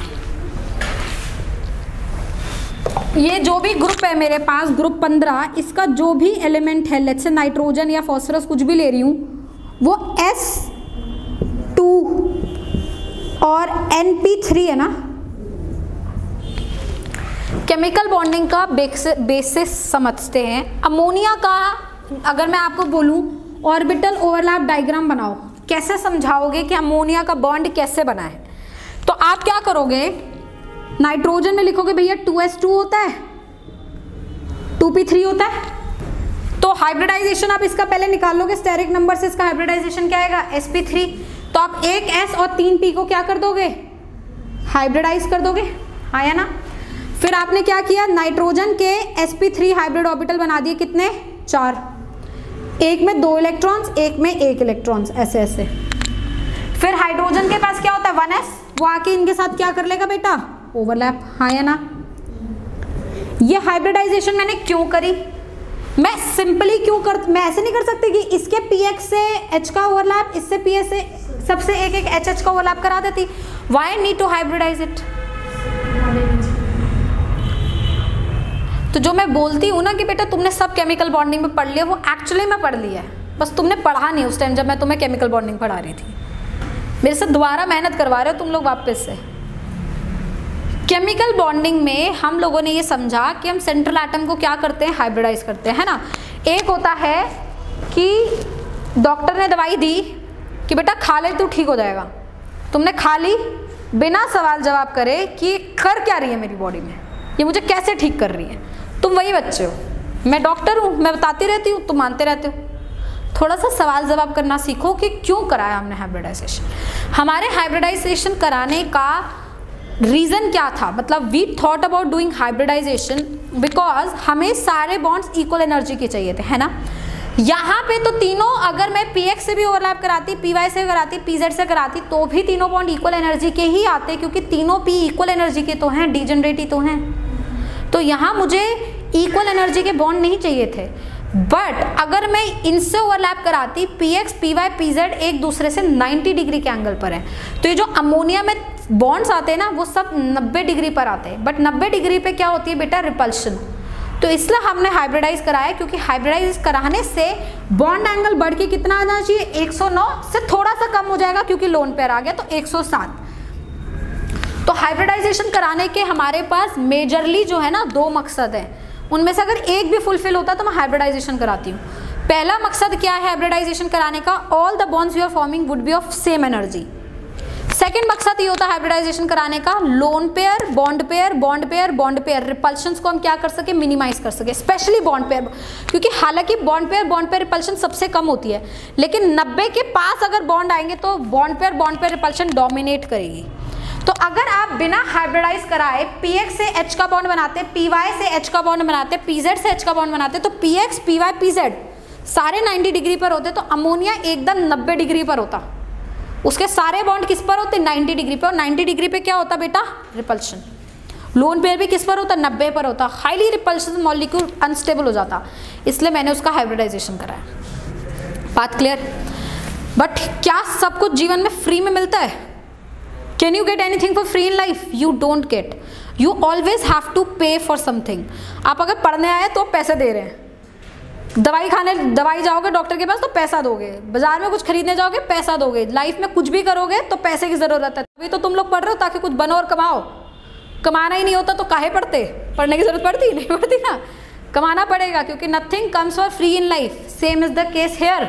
ये जो भी ग्रुप है मेरे पास, ग्रुप पंद्रह, इसका जो भी एलिमेंट है, लेट्स से नाइट्रोजन या फॉस्फोरस कुछ भी ले रही हूँ, वो एस टू और एन पी थ्री है ना। केमिकल बॉन्डिंग का बेसिस समझते हैं। अमोनिया का अगर मैं आपको बोलूं ऑर्बिटल ओवरलैप डायग्राम बनाओ, कैसे समझाओगे कि अमोनिया का बॉन्ड कैसे बना है? तो आप क्या करोगे, नाइट्रोजन में लिखोगे भैया टू एस टू होता है, टू पी थ्री होता है, तो हाइब्रिडाइजेशन आप इसका पहले निकाल लोगे, स्टेरिक नंबर से इसका हाइब्रिडाइजेशन क्या आएगा, एस पी थ्री। तो आप एक S और तीन P को क्या कर दोगे, हाइब्रिडाइज कर दोगे, आया ना। फिर आपने क्या किया, नाइट्रोजन के S P three hybrid orbital बना दिए, कितने, चार, एक में दो इलेक्ट्रॉन्स, एक में एक इलेक्ट्रॉन्स, ऐसे ऐसे। फिर हाइड्रोजन के पास क्या होता है, वन एस, वो आके इनके साथ क्या कर लेगा बेटा, ओवरलैप, हाँ या ना। ये हाइब्रिडाइजेशन मैंने क्यों करी, मैं सिंपली क्यों कर, मैं ऐसे नहीं कर सकती कि इसके पी एक्स से H का ओवरलैप, इससे पी एस से सबसे एक एक एच एच का ओवरलैप करा देती। Why need to hybridize it. तो जो मैं बोलती हूँ ना कि बेटा तुमने सब केमिकल बॉन्डिंग में पढ़ लिया, वो एक्चुअली में पढ़ लिया है, बस तुमने पढ़ा नहीं उस टाइम जब मैं तुम्हें केमिकल बॉन्डिंग पढ़ा रही थी। मेरे से दोबारा मेहनत करवा रहे हो तुम लोग वापस से। केमिकल बॉन्डिंग में हम लोगों ने ये समझा कि हम सेंट्रल एटम को क्या करते हैं, हाइब्रिडाइज करते हैं, है ना। एक होता है कि डॉक्टर ने दवाई दी कि बेटा खा ले तो ठीक हो जाएगा, तुमने खा ली बिना सवाल जवाब करे कि कर क्या रही है मेरी बॉडी में, ये मुझे कैसे ठीक कर रही है। तुम वही बच्चे हो, मैं डॉक्टर हूँ, मैं बताती रहती हूँ, तुम मानते रहते हो। थोड़ा सा सवाल जवाब करना सीखो कि क्यों कराया हमने हाइब्रिडाइजेशन। हमारे हाइब्रिडाइजेशन कराने का रीज़न क्या था, मतलब we thought about doing hybridization because हमें सारे बॉन्ड्स इक्वल एनर्जी के चाहिए थे, है ना। यहाँ पे तो तीनों, अगर मैं पी एक्स से भी ओवरलैप कराती, पी वाई से कराती, पी जेड से कराती, तो भी तीनों बॉन्ड इक्वल एनर्जी के ही आते, क्योंकि तीनों पी इक्वल एनर्जी के तो हैं, डीजनरेट ही तो हैं। तो यहाँ मुझे इक्वल एनर्जी के बॉन्ड नहीं चाहिए थे। बट अगर मैं इनसे ओवरलैप कराती, P X, P Y, P Z एक दूसरे से नब्बे डिग्री के एंगल पर है, तो ये जो अमोनिया में बॉन्ड्स आते हैं ना, वो सब नब्बे डिग्री पर आते हैं। बट नब्बे डिग्री पे क्या होती है बेटा, रिपल्शन। तो इसलिए हमने हाइब्रिडाइज कराया, क्योंकि हाइब्रिडाइज कराने से बॉन्ड एंगल बढ़ के कितना आना चाहिए, एक सौ नौ से थोड़ा सा कम हो जाएगा, क्योंकि लोन पेयर आ गया तो एक सौ सात। तो हाइब्रिडाइजेशन कराने के हमारे पास मेजरली जो है ना दो मकसद है, उनमें से अगर एक भी फुलफिल होता तो मैं हाइब्रिडाइजेशन कराती हूँ। पहला मकसद क्या है हाइब्रिडाइजेशन कराने का, all the bonds you are forming would be of same energy. Second मकसद ये होता है हाइब्रिडाइजेशन कराने का, lone pair, bond pair, bond pair, bond pair, repulsions को हम क्या कर सके, मिनिमाइज कर सके, स्पेशली बॉन्ड पेयर, क्योंकि हालांकि bond pair bond pair repulsion सबसे कम होती है, लेकिन नब्बे के पास अगर बॉन्ड आएंगे तो bond pair bond pair repulsion dominate करेगी। तो अगर आप बिना हाइब्रिडाइज कराए पी एक्स से H का बॉन्ड बनाते, पी वाई से H का बॉन्ड बनाते, पी जेड से H का बॉन्ड बनाते, तो P X, P Y, P Z सारे नब्बे डिग्री पर होते, तो अमोनिया एकदम नब्बे डिग्री पर होता। उसके सारे बॉन्ड किस पर होते, नब्बे डिग्री पर, और नब्बे डिग्री पे क्या होता बेटा, रिपल्शन। लोन पेयर भी किस पर होता, नब्बे पर होता, हाईली रिपल्शन मॉलिक्यूल अनस्टेबल हो जाता, इसलिए मैंने उसका हाइब्रिडाइजेशन कराया। बात क्लियर। बट क्या सब कुछ जीवन में फ्री में मिलता है? Can you get anything for free in life? You don't get, you always have to pay for something. आप अगर पढ़ने आए तो पैसे दे रहे हैं, दवाई खाने दवाई जाओगे डॉक्टर के पास तो पैसा दोगे, बाजार में कुछ खरीदने जाओगे पैसा दोगे, लाइफ में कुछ भी करोगे तो पैसे की जरूरत है। तभी तो तुम लोग पढ़ रहे हो ताकि कुछ बनो और कमाओ। कमाना ही नहीं होता तो काहे पढ़ते, पढ़ने की जरूरत पड़ती नहीं पड़ती ना, कमाना पड़ेगा, क्योंकि nothing comes for free in life. Same is the case here.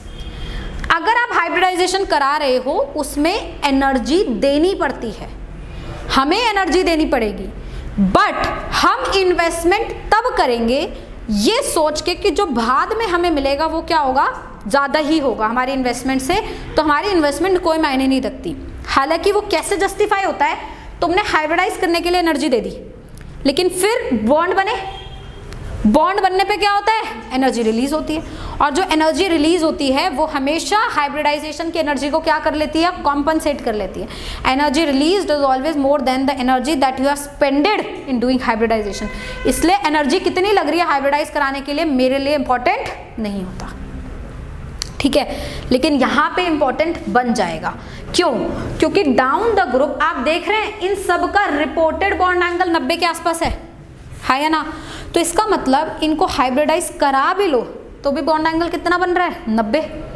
अगर आप हाइब्रिडाइजेशन करा रहे हो उसमें एनर्जी देनी पड़ती है, हमें एनर्जी देनी पड़ेगी, बट हम इन्वेस्टमेंट तब करेंगे ये सोच के कि जो बाद में हमें मिलेगा वो क्या होगा, ज़्यादा ही होगा हमारी इन्वेस्टमेंट से। तो हमारी इन्वेस्टमेंट कोई मायने नहीं रखती। हालांकि वो कैसे जस्टिफाई होता है, तुमने हाइब्रिडाइज करने के लिए एनर्जी दे दी, लेकिन फिर बॉन्ड बने, बॉन्ड बनने पे क्या होता है, एनर्जी रिलीज होती है, और जो एनर्जी रिलीज होती है वो हमेशा हाइब्रिडाइजेशन की एनर्जी को क्या कर लेती है, कॉम्पनसेट कर लेती है। Energy released is always more than the energy that you have spended in doing hybridization. इसलिए एनर्जी कितनी लग रही है हाइब्रिडाइज कराने के लिए मेरे लिए इंपॉर्टेंट नहीं होता, ठीक है, लेकिन यहाँ पे इंपॉर्टेंट बन जाएगा। क्यों? क्योंकि डाउन द ग्रुप आप देख रहे हैं इन सब का रिपोर्टेड बॉन्ड एंगल नब्बे के आसपास है, है ना, तो इसका मतलब इनको हाइब्रिडाइज करा भी लो तो भी बॉन्ड एंगल कितना बन रहा है, नब्बे।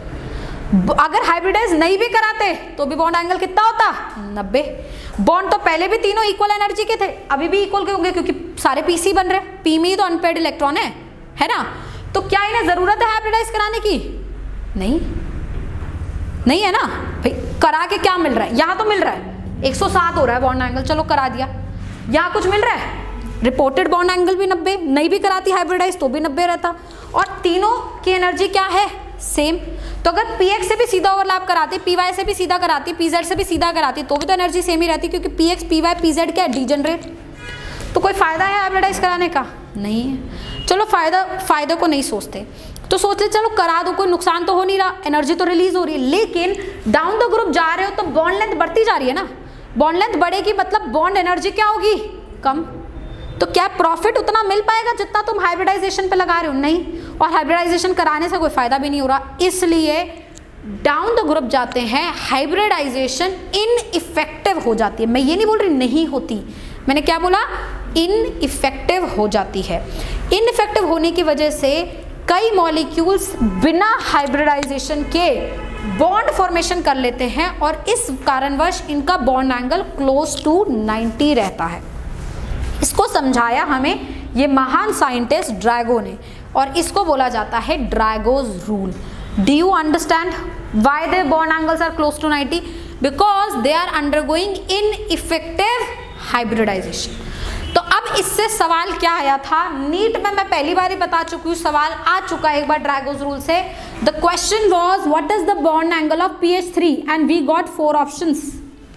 अगर हाइब्रिडाइज नहीं भी कराते तो भी बॉन्ड एंगल कितना होता, नब्बे। बॉन्ड तो पहले भी तीनों इक्वल एनर्जी के थे, अभी भी इक्वल के होंगे क्योंकि सारे पीसी बन रहे हैं, पी में ही तो अनपेयर्ड इलेक्ट्रॉन है, है ना, तो क्या इन्हें जरूरत है हाइब्रिडाइज कराने की, नहीं, नहीं है ना भाई। करा के क्या मिल रहा है, यहाँ तो मिल रहा है एक सौ सात हो रहा है बॉन्ड एंगल, चलो करा दिया, यहाँ कुछ मिल रहा है, रिपोर्टेड बॉन्ड एंगल भी नब्बे, नहीं भी कराती हाइब्रिडाइज तो भी नब्बे रहता, और तीनों की एनर्जी क्या है, सेम। तो अगर पी एक्स से भी सीधा ओवरलैप कराती, पी वाई से भी सीधा कराती, पी जेड से भी सीधा कराती तो भी तो एनर्जी सेम ही रहती, क्योंकि P X P Y P Z क्या है, डीजनरेट। तो कोई फायदा है हाइब्रिडाइज कराने का, नहीं है। चलो फायदा फायदे को नहीं सोचते तो सोच ले चलो करा दो, कोई नुकसान तो हो नहीं रहा, एनर्जी तो रिलीज हो रही है, लेकिन डाउन द ग्रुप जा रहे हो तो बॉन्ड लेंथ बढ़ती जा रही है ना, बॉन्ड लेंथ बढ़ेगी मतलब बॉन्ड एनर्जी क्या होगी, कम। तो क्या प्रॉफिट उतना मिल पाएगा जितना तुम हाइब्रिडाइजेशन पे लगा रहे हो, नहीं, और हाइब्रिडाइजेशन कराने से कोई फायदा भी नहीं हो रहा, इसलिए डाउन द ग्रुप जाते हैं हाइब्रिडाइजेशन इनइफेक्टिव हो जाती है। मैं ये नहीं बोल रही नहीं होती, मैंने क्या बोला, इनइफेक्टिव हो जाती है। इनइफेक्टिव होने की वजह से कई मॉलिक्यूल्स बिना हाइब्रिडाइजेशन के बॉन्ड फॉर्मेशन कर लेते हैं और इस कारणवश इनका bond angle close to ninety रहता है। इसको समझाया हमें ये महान साइंटिस्ट ड्रैगो ने, और इसको बोला जाता है Drago's rule. Do you understand why the bond angles are close to ninety? Because they are undergoing ineffective hybridization. तो अब इससे सवाल क्या आया था नीट में, मैं पहली बार ही बता चुकी हूँ, सवाल आ चुका है एक बार ड्रैगोज रूल से। The question was what is the bond angle of P H three and we got four options,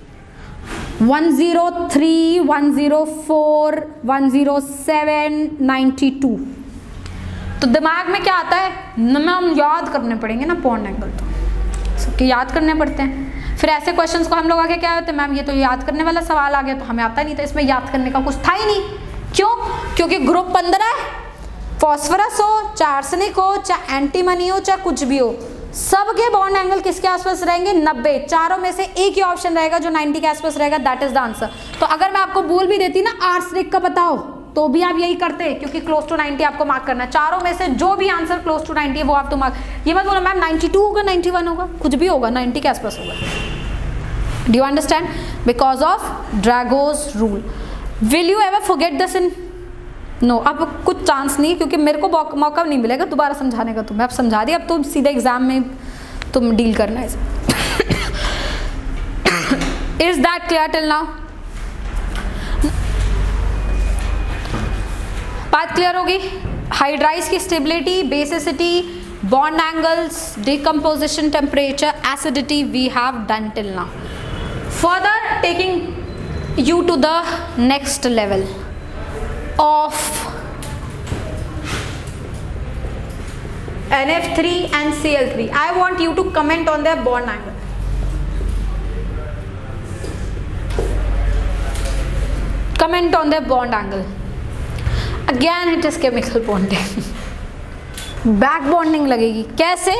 one zero three, one zero four, one zero seven, ninety two. तो दिमाग में क्या आता है, हम याद करने पड़ेंगे ना बॉन्ड एंगल, तो सबके याद करने पड़ते हैं। फिर ऐसे क्वेश्चंस को हम लोग आगे क्या होते हैं, मैम ये तो याद करने वाला सवाल आ गया, तो हमें आता नहीं था, इसमें याद करने का कुछ था ही नहीं। क्यों? क्योंकि ग्रुप पंद्रह है, फॉस्फोरस हो चाहे आर्सेनिक हो चाहे एंटीमनी हो चाहे कुछ भी हो, सबके बॉन्ड एंगल किसके आसपास रहेंगे, नब्बे। चारों में से एक ही ऑप्शन रहेगा जो नाइंटी के आसपास रहेगा, दैट इज द आंसर। तो अगर मैं आपको बोल भी देती ना आर्सेनिक का बताओ तो भी आप यही करते, क्योंकि क्लोज टू नाइंटी आपको मार्क करना है। चारों में से जो भी आंसर क्लोज टू नाइंटी है वो आप तो मार्क, ये मत बोलो मैम नाइंटी टू होगा, नाइंटी वन होगा, कुछ भी होगा, नाइंटी के आसपास होगा। Do you understand? Because of Drago's rule. Will you ever forget this in? No, अब कुछ चांस नहीं, क्योंकि मेरे को मौका नहीं मिलेगा दोबारा समझाने का। तुम्हें अब समझा दिया, अब तुम सीधे एग्जाम में तुम डील करना है। Is that clear till now? बात क्लियर होगी? हाइड्राइज की stability, basicity, bond angles, decomposition, temperature, acidity we have done till now. Further taking you to the next level of N F three and C L three. I want you to comment on their bond angle. Comment on their bond angle. Again it is chemical bonding. Back bonding लगेगी कैसे?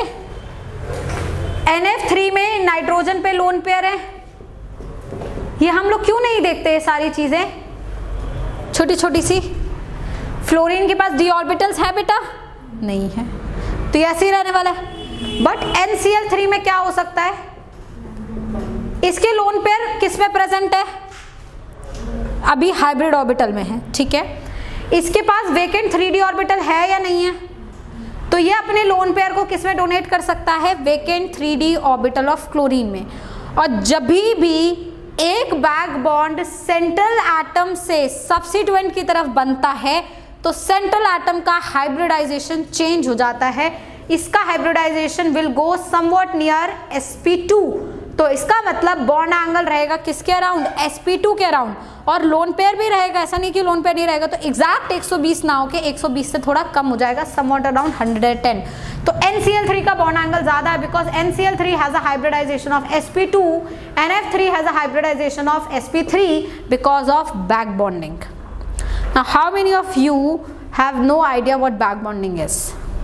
N F three में नाइट्रोजन पे लोन पेयर है, ये हम लोग क्यों नहीं देखते ये सारी चीजें छोटी छोटी सी? फ्लोरीन के पास डी ऑर्बिटल्स है बेटा? नहीं है, तो ये ऐसे ही रहने वाला है। But N C L three में क्या हो सकता है? इसके लोन पेयर किस में प्रेजेंट है? अभी हाइब्रिड ऑर्बिटल में है, ठीक है। इसके पास वेकेंट थ्री डी ऑर्बिटल है या नहीं है? तो ये अपने लोन पेयर को किस में डोनेट कर सकता है? Vacant three D orbital of chlorine में। और जब भी एक बैक बॉन्ड सेंट्रल एटम से सब्सिट्यूएंट की तरफ बनता है तो सेंट्रल एटम का हाइब्रिडाइजेशन चेंज हो जाता है। इसका hybridization will go somewhat near S P two, तो इसका मतलब बॉन्ड एंगल रहेगा किसके अराउंड, एस पी टू के अराउंड, और लोन पेयर भी रहेगा, ऐसा नहीं कि लोन पेयर नहीं रहेगा। तो एग्जैक्ट एक सौ बीस ना होके एक सौ बीस से थोड़ा कम हो जाएगा, somewhat around one hundred ten। तो एन सी एल थ्री का बॉन्ड एंगल ज्यादा है because N C L three has a hybridization of S P two, N F three has a hybridization of S P three because of back bonding. Now how many of you have no idea what back bonding is?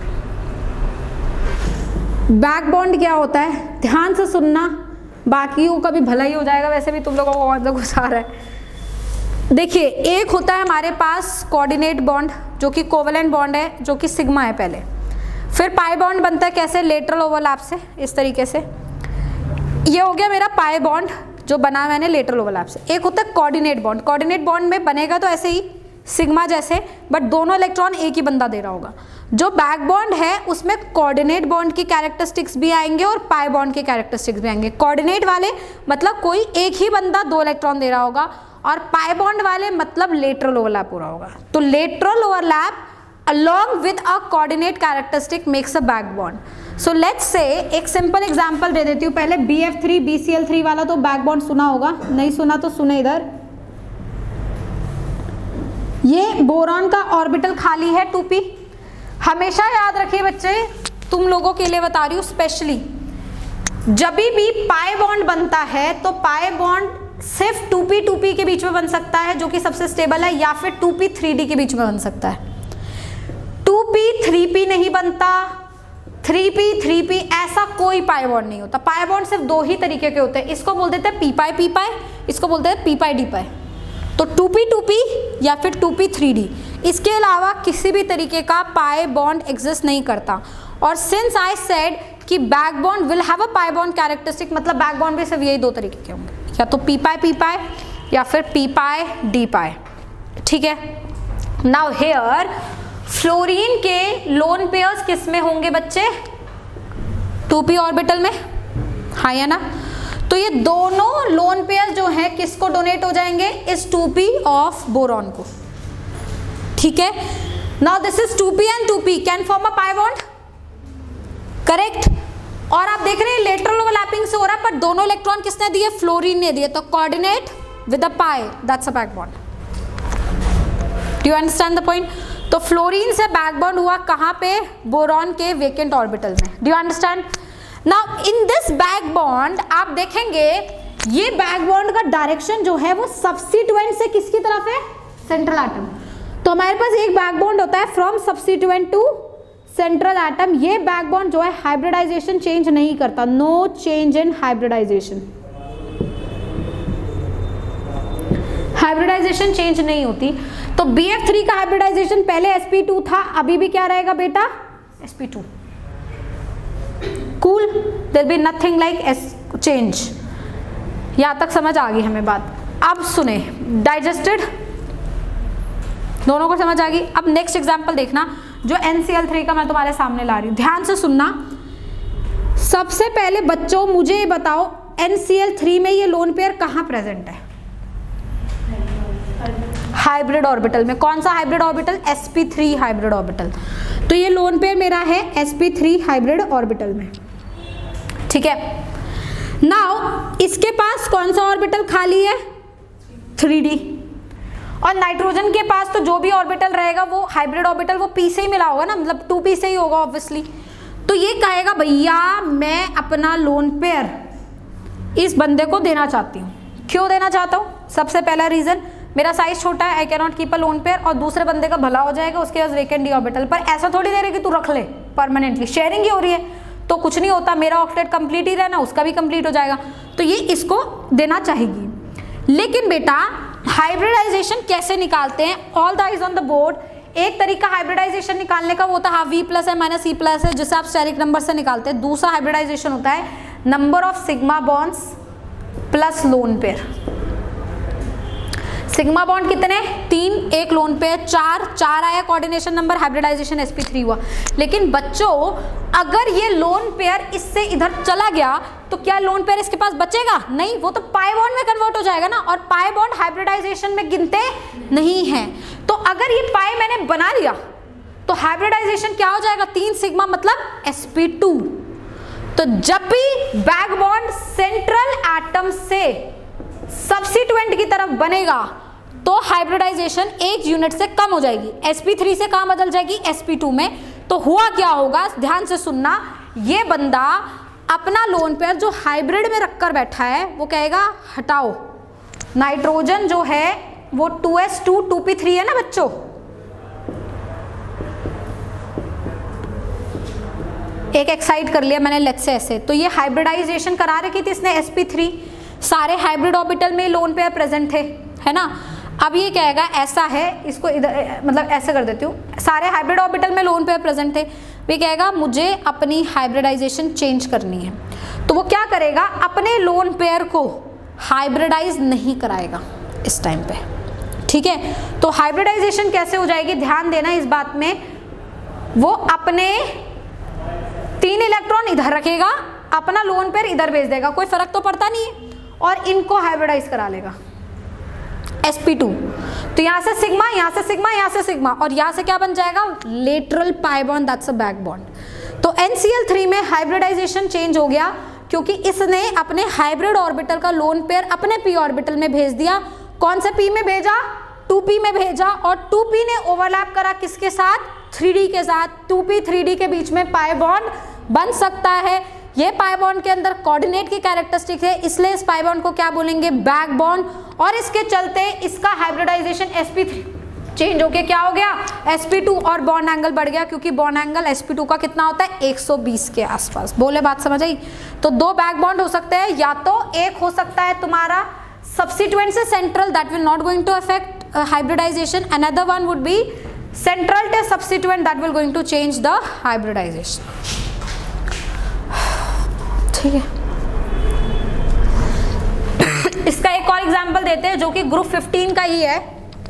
Back bond क्या होता है, ध्यान से सुनना, बाकियों का भी भला ही हो जाएगा, वैसे भी तुम लोगों को कौन सा गुस्सा रहा है। देखिए, एक होता है हमारे पास कोऑर्डिनेट बॉन्ड जो कि कोवेलेंट बॉन्ड है, जो कि सिग्मा है पहले। फिर पाई बॉन्ड बनता है कैसे, लेटरल ओवरलैप से, इस तरीके से। ये हो गया मेरा पाई बॉन्ड जो बना मैंने लेटरल ओवरलैप से। एक होता है कोऑर्डिनेट बॉन्ड, कोऑर्डिनेट बॉन्ड में बनेगा तो ऐसे ही सिग्मा जैसे, बट दोनों इलेक्ट्रॉन एक ही बंदा दे रहा होगा। जो बैक बॉन्ड है उसमें कोऑर्डिनेट बॉन्ड की कैरेक्टरिस्टिक्स भी आएंगे और पाई बॉन्ड के कैरेक्टरिस्टिक्स भी आएंगे। कोऑर्डिनेट वाले मतलब कोई एक ही बंदा दो इलेक्ट्रॉन दे रहा होगा, और पाई बॉन्ड वाले मतलब लेटरल ओवरलैप हो रहा होगा। तो lateral overlap along with a coordinate characteristic makes a back bond. So let's say एक सिंपल एग्जांपल दे देती हूँ पहले। B F three B C L three वाला तो बैक बॉन्ड सुना होगा, नहीं सुना तो सुने इधर। ये बोरॉन का ऑर्बिटल खाली है टू पी। हमेशा याद रखिए बच्चे, तुम लोगों के लिए बता रही हूँ स्पेशली, जब भी पाई बॉन्ड बनता है तो पाई बॉन्ड सिर्फ टू पी टू पी के बीच में बन सकता है जो कि सबसे स्टेबल है, या फिर टू पी थ्री डी के बीच में बन सकता है। टू पी थ्री पी नहीं बनता, थ्री पी थ्री पी ऐसा कोई पाई बॉन्ड नहीं होता। पाई बॉन्ड सिर्फ दो ही तरीके के होते हैं, इसको बोल देते हैं पी पाई पी पाई, इसको बोलते हैं पी पाई डी पाई। तो टू पी टू पी या फिर टू पी थ्री डी, इसके अलावा किसी भी तरीके का पाई बॉन्ड एग्जिस्ट नहीं करता। और सिंस आई सेड कि back bond will have a pi bond characteristic, मतलब बैक बॉन्ड भी सिर्फ यही दो तरीके के होंगे, या तो पी पाई पी पाई या फिर पी पाई डी पाई। ठीक है, नाउ हियर फ्लोरीन के लोन पेयर्स किस में होंगे बच्चे, टू पी ऑर्बिटल में, हाँ या ना। तो ये दोनों लोन पेयर जो हैं किसको डोनेट हो जाएंगे, इस टू पी ऑफ बोरॉन को। ठीक है, now this is two P and two P can form a pi bond, correct. और आप देख रहे हैं लेटरल ओवरलैपिंग से हो रहा है, पर दोनों इलेक्ट्रॉन किसने दिए, फ्लोरीन ने दिए। तो coordinate with a pi, that's a back bond. Do you understand the point? तो फ्लोरीन से बैक बॉन्ड हुआ कहाँ पे, बोरॉन के वेकेंट ऑर्बिटल में। Do you understand? Now in this back bond आप देखेंगे ये बैक बॉन्ड का डायरेक्शन जो है वो सब्स्टिट्यूएंट से किसकी तरफ है, सेंट्रल एटम। तो हमारे पास एक बैक बॉन्ड होता है from substituent to central atom. ये बैक बॉन्ड जो है हाइब्रिडाइजेशन चेंज नहीं करता, no change in hybridization, hybridization change नहीं होती। तो बी एफ थ्री का हाइब्रिडाइजेशन पहले एस पी टू था, अभी भी क्या रहेगा बेटा, S P two. Cool, there be nothing like as change. यहां तक समझ आ गई हमें बात। अब सुने, डाइजेस्टेड, दोनों को समझ आ गई। अब नेक्स्ट एग्जांपल देखना जो एन सी एल थ्री का मैं तुम्हारे सामने ला रही हूं, ध्यान से सुनना। सबसे पहले बच्चों मुझे ये बताओ एन सी एल थ्री में ये लोन पेयर कहां प्रेजेंट है, हाइब्रिड ऑर्बिटल में। कौन सा hybrid orbital, S P three hybrid orbital. तो ये लोन पेयर मेरा है S P three hybrid orbital में। ठीक है, नाउ इसके पास कौन सा ऑर्बिटल खाली है, थ्री डी। और नाइट्रोजन के पास तो जो भी ऑर्बिटल रहेगा वो हाइब्रिड ऑर्बिटल वो पी से ही मिला होगा ना, मतलब टू पी से ही होगा ऑब्वियसली। तो ये कहेगा भैया मैं अपना लोन पेयर इस बंदे को देना चाहती हूँ। क्यों देना चाहता हूँ, सबसे पहला रीजन मेरा साइज छोटा है, I can not keep a lone pair, और दूसरे बंदे का भला हो जाएगा, उसके पास वेकेंट डी ऑर्बिटल। पर ऐसा थोड़ी दे रहे कि तू रख ले परमानेंटली, शेयरिंग ही हो रही है तो कुछ नहीं होता, मेरा ऑक्टेट कंप्लीट ही रहना, उसका भी कंप्लीट हो जाएगा। तो ये इसको देना चाहेगी। लेकिन बेटा हाइब्रिडाइजेशन कैसे निकालते हैं, all the eyes on the board. एक तरीका हाइब्रिडाइजेशन निकालने का वो होता है वी प्लस है माइनस सी प्लस है, जिसे आप स्टेरिक नंबर से निकालते हैं। दूसरा हाइब्रिडाइजेशन होता है number of sigma bonds plus lone pair. Sigma bond कितने, तीन, एक लोन पेयर चार, चार आया coordination number, hybridization S P three हुआ। लेकिन बच्चों अगर ये लोन पेयर इससे इधर चला गया तो क्या लोन पेयर इसके पास बचेगा, नहीं, वो तो पाई बॉन्ड में कन्वर्ट हो जाएगा ना, और पाई बॉन्ड हाइब्रिडाइजेशन में गिनते नहीं है। तो अगर ये पाई मैंने बना लिया तो हाइब्रिडाइजेशन क्या हो जाएगा, तीन सिग्मा मतलब एस पी टू। तो जब भी बैक बॉन्ड सेंट्रल एटम से सब्स्टिट्यूएंट की तरफ बनेगा तो हाइब्रिडाइजेशन एक यूनिट से कम हो जाएगी, एस पी थ्री से कहां बदल जाएगी, एस पी टू में। तो हुआ क्या होगा, ध्यान से सुनना, ये बंदा अपना लोन पेयर जो हाइब्रिड में रखकर बैठा है वो कहेगा हटाओ, नाइट्रोजन जो है वो two S two two P three है ना बच्चों, एक एक्साइड कर लिया मैंने लेट से ऐसे, तो ये हाइब्रिडाइजेशन करा रखी थी इसने एस पी थ्री, सारे हाइब्रिड ऑर्बिटल में लोन पेयर प्रेजेंट थे, है ना। अब ये कहेगा ऐसा है, इसको इधर मतलब ऐसे कर देती हूँ, सारे हाइब्रिड ऑर्बिटल में लोन पेयर प्रेजेंट थे, ये कहेगा मुझे अपनी हाइब्रिडाइजेशन चेंज करनी है, तो वो क्या करेगा, अपने लोन पेयर को हाइब्रिडाइज नहीं कराएगा इस टाइम पे, ठीक है। तो हाइब्रिडाइजेशन कैसे हो जाएगी, ध्यान देना इस बात में, वो अपने तीन इलेक्ट्रॉन इधर रखेगा, अपना लोन पेयर इधर भेज देगा, कोई फर्क तो पड़ता नहीं है, और इनको हाइब्रिडाइज करा लेगा एस पी टू। तो यहां से सिग्मा, यहां से सिग्मा, यहां से सिग्मा, और यहां से क्या बन जाएगा, lateral pi bond, that's a back bond. तो एन सी एल थ्री में हाइब्रिडाइजेशन चेंज हो गया क्योंकि इसने अपने हाइब्रिड ऑर्बिटल का लोन पेयर अपने पी ऑर्बिटल में भेज दिया। कौन से पी में भेजा, टू पी में भेजा, और टू पी ने ओवरलैप करा किसके साथ, थ्री डी के साथ। टू पी थ्री डी के बीच में पाई बॉन्ड बन सकता है, ये पाई बॉन्ड के अंदर कोऑर्डिनेट की कैरेक्टरिस्टिक है, इसलिए इस पाई बॉन्ड को क्या बोलेंगे, बैक बॉन्ड, और इसके चलते इसका hybridization S P three change होके क्या हो गया, एस पी टू, और बॉन्ड एंगल बढ़ गया क्योंकि bond angle S P two का कितना होता है, एक सौ बीस के आसपास। बोले बात समझ आई। तो दो बैक बॉन्ड हो सकते हैं, या तो एक हो सकता है तुम्हारा सब्स्टिट्यूएंट से central, that will not going to affect hybridization, another one would be central to substituent, that will going to change the hybridization, ठीक है। इसका एक और एग्जांपल देते हैं जो कि ग्रुप फिफ्टीन का ही है,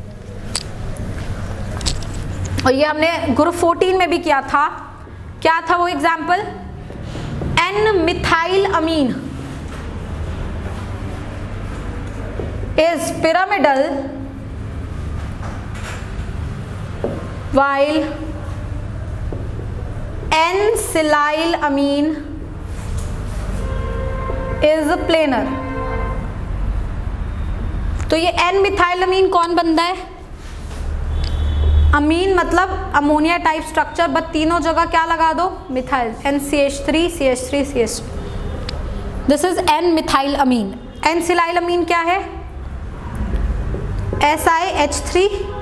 और ये हमने ग्रुप फोर्टीन में भी किया था। क्या था वो example, N methyl amine is pyramidal while N silyl amine is planar. तो ये एन मिथाइल अमीन कौन बनता है, अमीन मतलब अमोनिया टाइप स्ट्रक्चर, बट तीनों जगह क्या लगा दो, methyl, N C H three C H three C H three, this is N methyl amine. N silyl amine क्या है, S I H three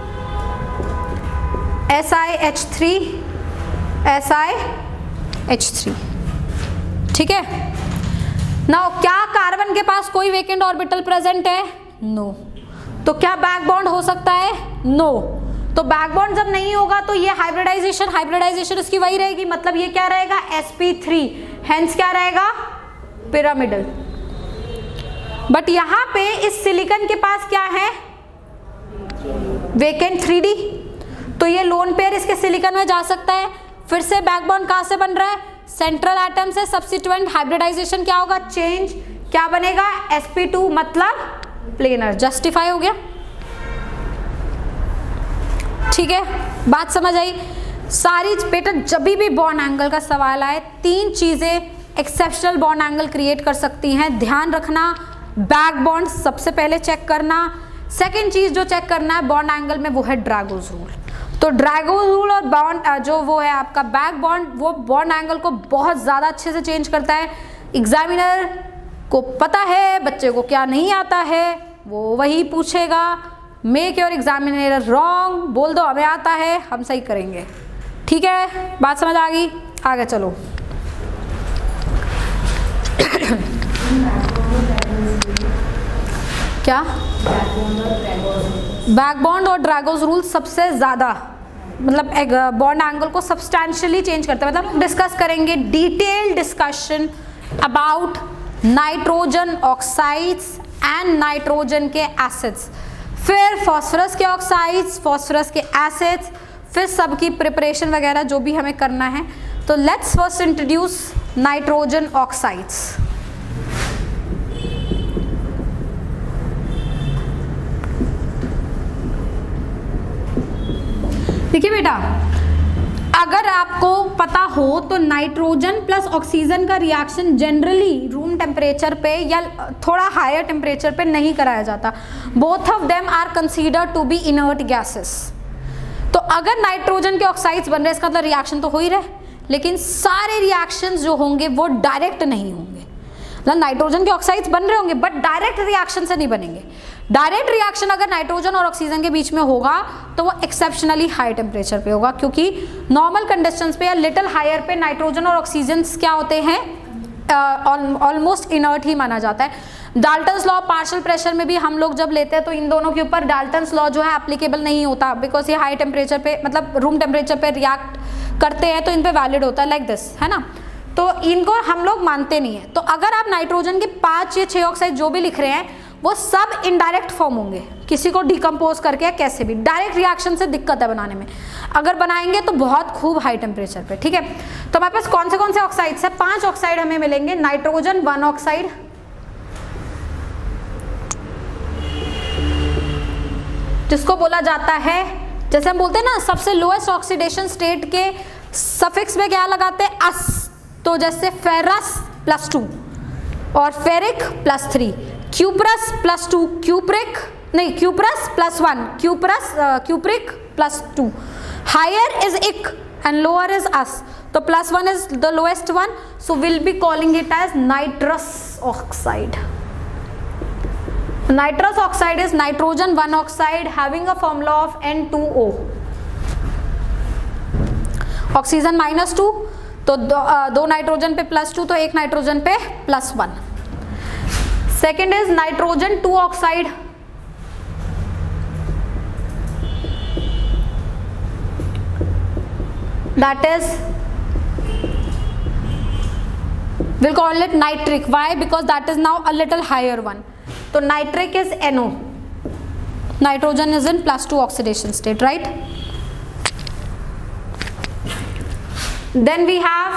S I H three S I H three, ठीक है। नाउ क्या कार्बन के पास कोई वेकेंट ऑर्बिटल प्रेजेंट है, नो no. तो क्या बैक बॉन्ड हो सकता है, नो no. तो बैक बॉन्ड जब नहीं होगा तो ये हाइब्रिडाइजेशन हाइब्रिडाइजेशन इसकी वही रहेगी, मतलब ये क्या रहेगा, एस पी थ्री, हेंस क्या रहेगा, पिरामिडल। बट यहां पे इस सिलिकॉन के पास क्या है, वेकेंट थ्री डी, तो ये लोन पेयर इसके सिलिकॉन में जा सकता है। फिर से बैक बॉन्ड कहां से बन रहा है, सेंट्रल एटम से सब्स्टिट्यूएंट, हाइब्रिडाइजेशन क्या होगा, चेंज, क्या बनेगा, एस पी टू, मतलब प्लेनर। जस्टिफाई हो गया, ठीक है, बात समझ आई सारी। बेटा जब भी बॉन्ड एंगल का सवाल आए, तीन चीजें एक्सेप्शनल बॉन्ड एंगल क्रिएट कर सकती हैं, ध्यान रखना। बैक बॉन्ड सबसे पहले चेक करना, सेकेंड चीज जो चेक करना है बॉन्ड एंगल में वो है ड्रैगोज रूल। तो ड्रैगोज रूल और बॉन्ड जो वो है आपका बैक बॉन्ड, वो बॉन्ड एंगल को बहुत ज़्यादा अच्छे से चेंज करता है। एग्जामिनर को पता है, बच्चे को क्या नहीं आता है वो वही पूछेगा। मेक योर एग्जामिनर रॉन्ग, बोल दो हमें आता है, हम सही करेंगे, ठीक है, बात समझ आ गई, आगे चलो। क्या बैक बॉन्ड और ड्रैगोज रूल सबसे ज़्यादा मतलब एक बॉन्ड एंगल को सब्सटैंशियली चेंज करता है। मतलब डिस्कस करेंगे detail discussion about nitrogen oxides and nitrogen के एसिड्स, फिर फॉस्फोरस के ऑक्साइड्स, फॉस्फोरस के एसिड्स, फिर सबकी प्रिपरेशन वगैरह जो भी हमें करना है। तो let's first introduce nitrogen oxides. देखिए बेटा, अगर आपको पता हो तो नाइट्रोजन प्लस ऑक्सीजन का रिएक्शन जनरली रूम टेम्परेचर पे या थोड़ा हायर टेम्परेचर पे नहीं कराया जाता. Both of them are considered to be inert gases. तो अगर नाइट्रोजन के ऑक्साइड्स बन रहे इसका मतलब रिएक्शन तो हो ही रहे, लेकिन सारे रिएक्शंस जो होंगे वो डायरेक्ट नहीं होंगे. मतलब नाइट्रोजन के ऑक्साइड्स बन रहे होंगे बट डायरेक्ट रिएक्शन से नहीं बनेंगे. डायरेक्ट रिएक्शन अगर नाइट्रोजन और ऑक्सीजन के बीच में होगा तो वो एक्सेप्शनली हाई टेम्परेचर पे होगा, क्योंकि नॉर्मल कंडीशंस पे या लिटिल हायर पे नाइट्रोजन और ऑक्सीजन क्या होते हैं, ऑलमोस्ट uh, इनर्ट ही माना जाता है. डाल्टन्स लॉ पार्शियल प्रेशर में भी हम लोग जब लेते हैं तो इन दोनों के ऊपर डाल्टन्स लॉ जो है एप्लीकेबल नहीं होता, बिकॉज ये हाई टेम्परेचर पे मतलब रूम टेम्परेचर पे रिएक्ट करते हैं तो इन पे वैलिड होता है लाइक दिस, है ना. तो इनको हम लोग मानते नहीं है. तो अगर आप नाइट्रोजन के पांच या छह ऑक्साइड जो भी लिख रहे हैं वो सब इनडायरेक्ट फॉर्म होंगे, किसी को डिकम्पोज करके कैसे भी. डायरेक्ट रिएक्शन से दिक्कत है बनाने में, अगर बनाएंगे तो बहुत खूब हाई टेम्परेचर पे. ठीक है, तो हमारे पास कौन से कौन से ऑक्साइड्स है, पांच ऑक्साइड हमें मिलेंगे. नाइट्रोजन वन ऑक्साइड, जिसको बोला जाता है, जैसे हम बोलते हैं ना सबसे लोएस्ट ऑक्सीडेशन स्टेट के सफिक्स में क्या लगाते हैं, अस. तो जैसे फेरस प्लस टू और ferric plus three, cuprous plus two, cupric नहीं cuprous plus one, cuprous cupric plus two. Higher is ic and lower is ous. तो plus one is the lowest one, so will be calling it as nitrous oxide. Nitrous oxide is nitrogen one oxide having a formula of N two O. Oxygen minus two, तो दो, दो नाइट्रोजन पे प्लस टू, तो एक नाइट्रोजन पे plus one. Second is nitrogen two oxide, that is we'll call it nitric. Why? Because that is now a little higher one. तो nitric is N O. Nitrogen is in plus two oxidation state, right. Then we have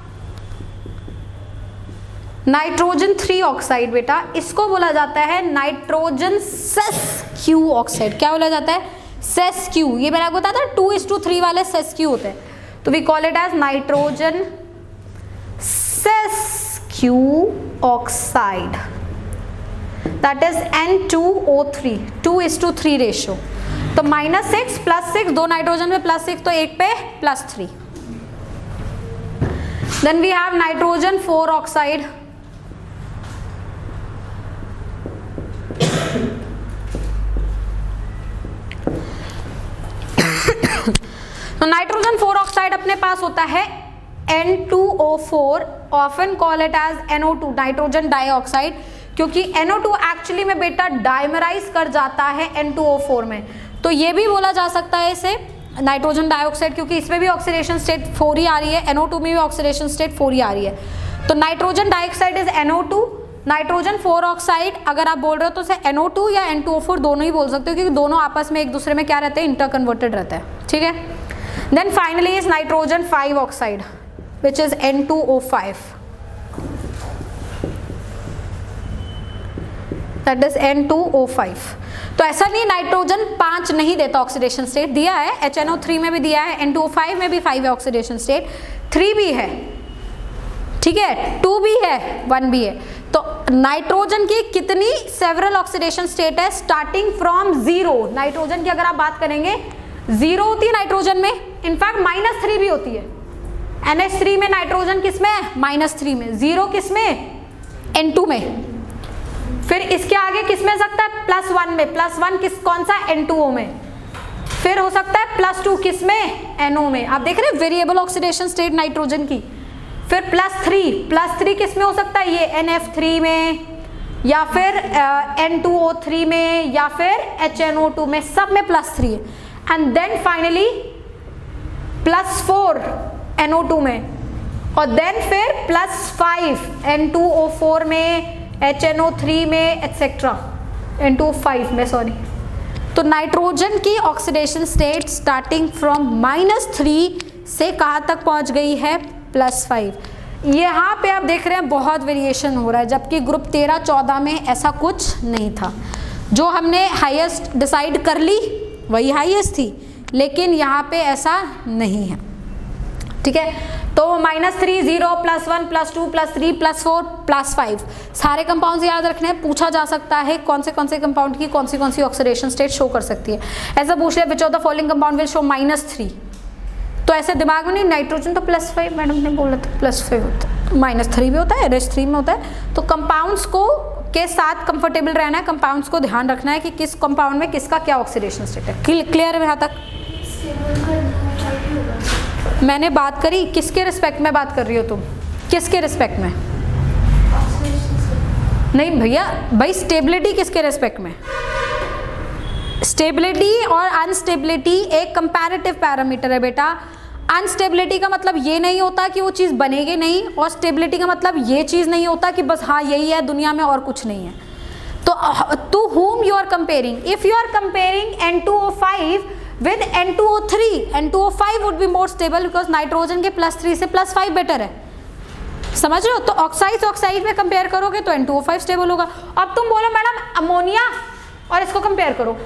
nitrogen three oxide. बेटा इसको बोला जाता है नाइट्रोजन सेस क्यू ऑक्साइड. क्या बोला जाता है, सेस क्यू. ये मैंने आपको बताया था टू इज टू थ्री वाले सेस क्यू होते हैं, तो we call it as nitrogen sesquioxide. That is N two O three, two is to three ratio. तो माइनस सिक्स प्लस सिक्स, दो नाइट्रोजन पे प्लस सिक्स, तो एक पे plus three. Then we have nitrogen four oxide. तो नाइट्रोजन फोर ऑक्साइड अपने पास होता है N two O four, often call it as N O two, nitrogen dioxide, क्योंकि N O टू एक्चुअली में बेटा डाइमराइज कर जाता है N टू O फोर में. तो ये भी बोला जा सकता है इसे नाइट्रोजन डाइऑक्साइड, क्योंकि इसमें भी ऑक्सीडेशन स्टेट फोर ही आ रही है, N O टू में भी ऑक्सीडेशन स्टेट फोर ही आ रही है. तो nitrogen dioxide is N O two. Nitrogen four oxide अगर आप बोल रहे हो तो उसे N O टू या N टू O फोर दोनों ही बोल सकते हो, क्योंकि दोनों आपस में एक दूसरे में क्या रहते हैं, इंटर कन्वर्टेड रहता है. ठीक है. Then finally is nitrogen five oxide which is N two O five. That is N two O five. तो ऐसा नहीं नाइट्रोजन पांच नहीं देता ऑक्सीडेशन स्टेट, दिया है. H N O थ्री में भी दिया है, N टू O फाइव में भी फाइव है ऑक्सीडेशन स्टेट, थ्री भी है, ठीक है, टू भी है, वन भी है. तो नाइट्रोजन की कितनी सेवरल ऑक्सीडेशन स्टेट है, स्टार्टिंग फ्रॉम जीरो. नाइट्रोजन की अगर आप बात करेंगे जीरो होती है नाइट्रोजन में, इनफैक्ट माइनस थ्री भी होती है. एन एच थ्री में नाइट्रोजन किसमें है, माइनस थ्री में. जीरो किसमें, N टू में. फिर इसके आगे किस में सकता है, प्लस वन में. प्लस वन किस कौन सा, N टू O में. फिर हो सकता है प्लस टू किस में, N O में. आप देख रहे हैं वेरिएबल ऑक्सीडेशन स्टेट नाइट्रोजन की. फिर प्लस थ्री, प्लस थ्री किस में हो सकता है, ये N F थ्री में, या फिर N टू O थ्री में, या फिर H N O टू में, सब में प्लस थ्री है. And then finally plus four N O two में, और देन फिर plus five N two O four में, H N O थ्री में, etcetera N two O five में, सॉरी. तो नाइट्रोजन की oxidation state starting from minus three से कहाँ तक पहुँच गई है, प्लस फाइव. यहाँ पे आप देख रहे हैं बहुत वेरिएशन हो रहा है, जबकि ग्रुप तेरह चौदह में ऐसा कुछ नहीं था. जो हमने हाईएस्ट डिसाइड कर ली वही हाईएस्ट थी, लेकिन यहाँ पे ऐसा नहीं है. ठीक है। तो minus three, zero, plus one, plus two, plus three, plus four, plus five, सारे कंपाउंड्स याद रखने हैं। पूछा जा सकता है कौन से कौन से कंपाउंड की कौन सी कौन सी ऑक्सीडेशन स्टेट शो कर सकती है। ऐसा पूछ लिया which of the following compound will show minus three, तो ऐसे दिमाग में नहीं, नाइट्रोजन तो प्लस फाइव, मैडम ने बोला था प्लस फाइव होता है, माइनस थ्री भी होता है, एच थ्री में होता है। तो कंपाउंड्स को के साथ कंफर्टेबल रहना है, कंपाउंड्स को ध्यान रखना है कि किस कंपाउंड में किसका क्या ऑक्सीडेशन स्टेट है। क्लियर है यहाँ तक? मैंने बात करी, किसके रिस्पेक्ट में बात कर रही हो तुम, किसके रिस्पेक्ट में? नहीं भैया, भाई स्टेबिलिटी किसके रिस्पेक्ट में? स्टेबिलिटी और अनस्टेबिलिटी एक कंपैरेटिव पैरामीटर है बेटा। अनस्टेबिलिटी का मतलब ये नहीं होता कि वो चीज़ बनेगी नहीं, और स्टेबिलिटी का मतलब ये चीज़ नहीं होता कि बस हाँ यही है दुनिया में और कुछ नहीं है। तो to whom you are comparing, if you are comparing N two O five with N two O three, N two O five would be more stable because nitrogen के प्लस थ्री से प्लस फाइव बेटर है, समझ रहे हो? तो ऑक्साइड ऑक्साइड में कंपेयर करोगे तो N two O five stable होगा। अब तुम बोलो मैडम अमोनिया और इसको कंपेयर करो,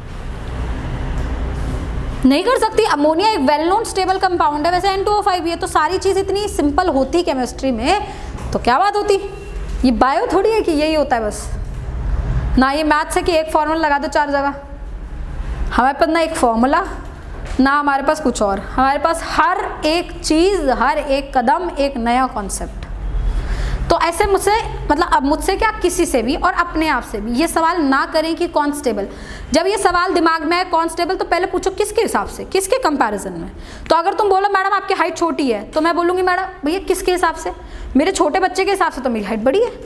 नहीं कर सकती। अमोनिया एक वेल नोन स्टेबल कंपाउंड है, वैसे N टू O फाइव भी है। तो सारी चीज़ इतनी सिंपल होती केमिस्ट्री में तो क्या बात होती, ये बायो थोड़ी है कि यही होता है बस ना। ये मैथ्स है कि एक फॉर्मूला लगा दो चार जगह, हमारे पास ना एक फॉर्मूला ना हमारे पास कुछ और, हमारे पास हर एक चीज़ हर एक कदम एक नया कॉन्सेप्ट। तो ऐसे मुझसे मतलब अब मुझसे क्या किसी से भी और अपने आप से भी ये सवाल ना करें कि कौन स्टेबल। जब ये सवाल दिमाग में है कौन स्टेबल, तो पहले पूछो किसके हिसाब से, किसके कंपैरिजन में। तो अगर तुम बोलो मैडम आपकी हाइट छोटी है, तो मैं बोलूँगी मैडम भैया किसके हिसाब से, मेरे छोटे बच्चे के हिसाब से तो मेरी हाइट बड़ी है।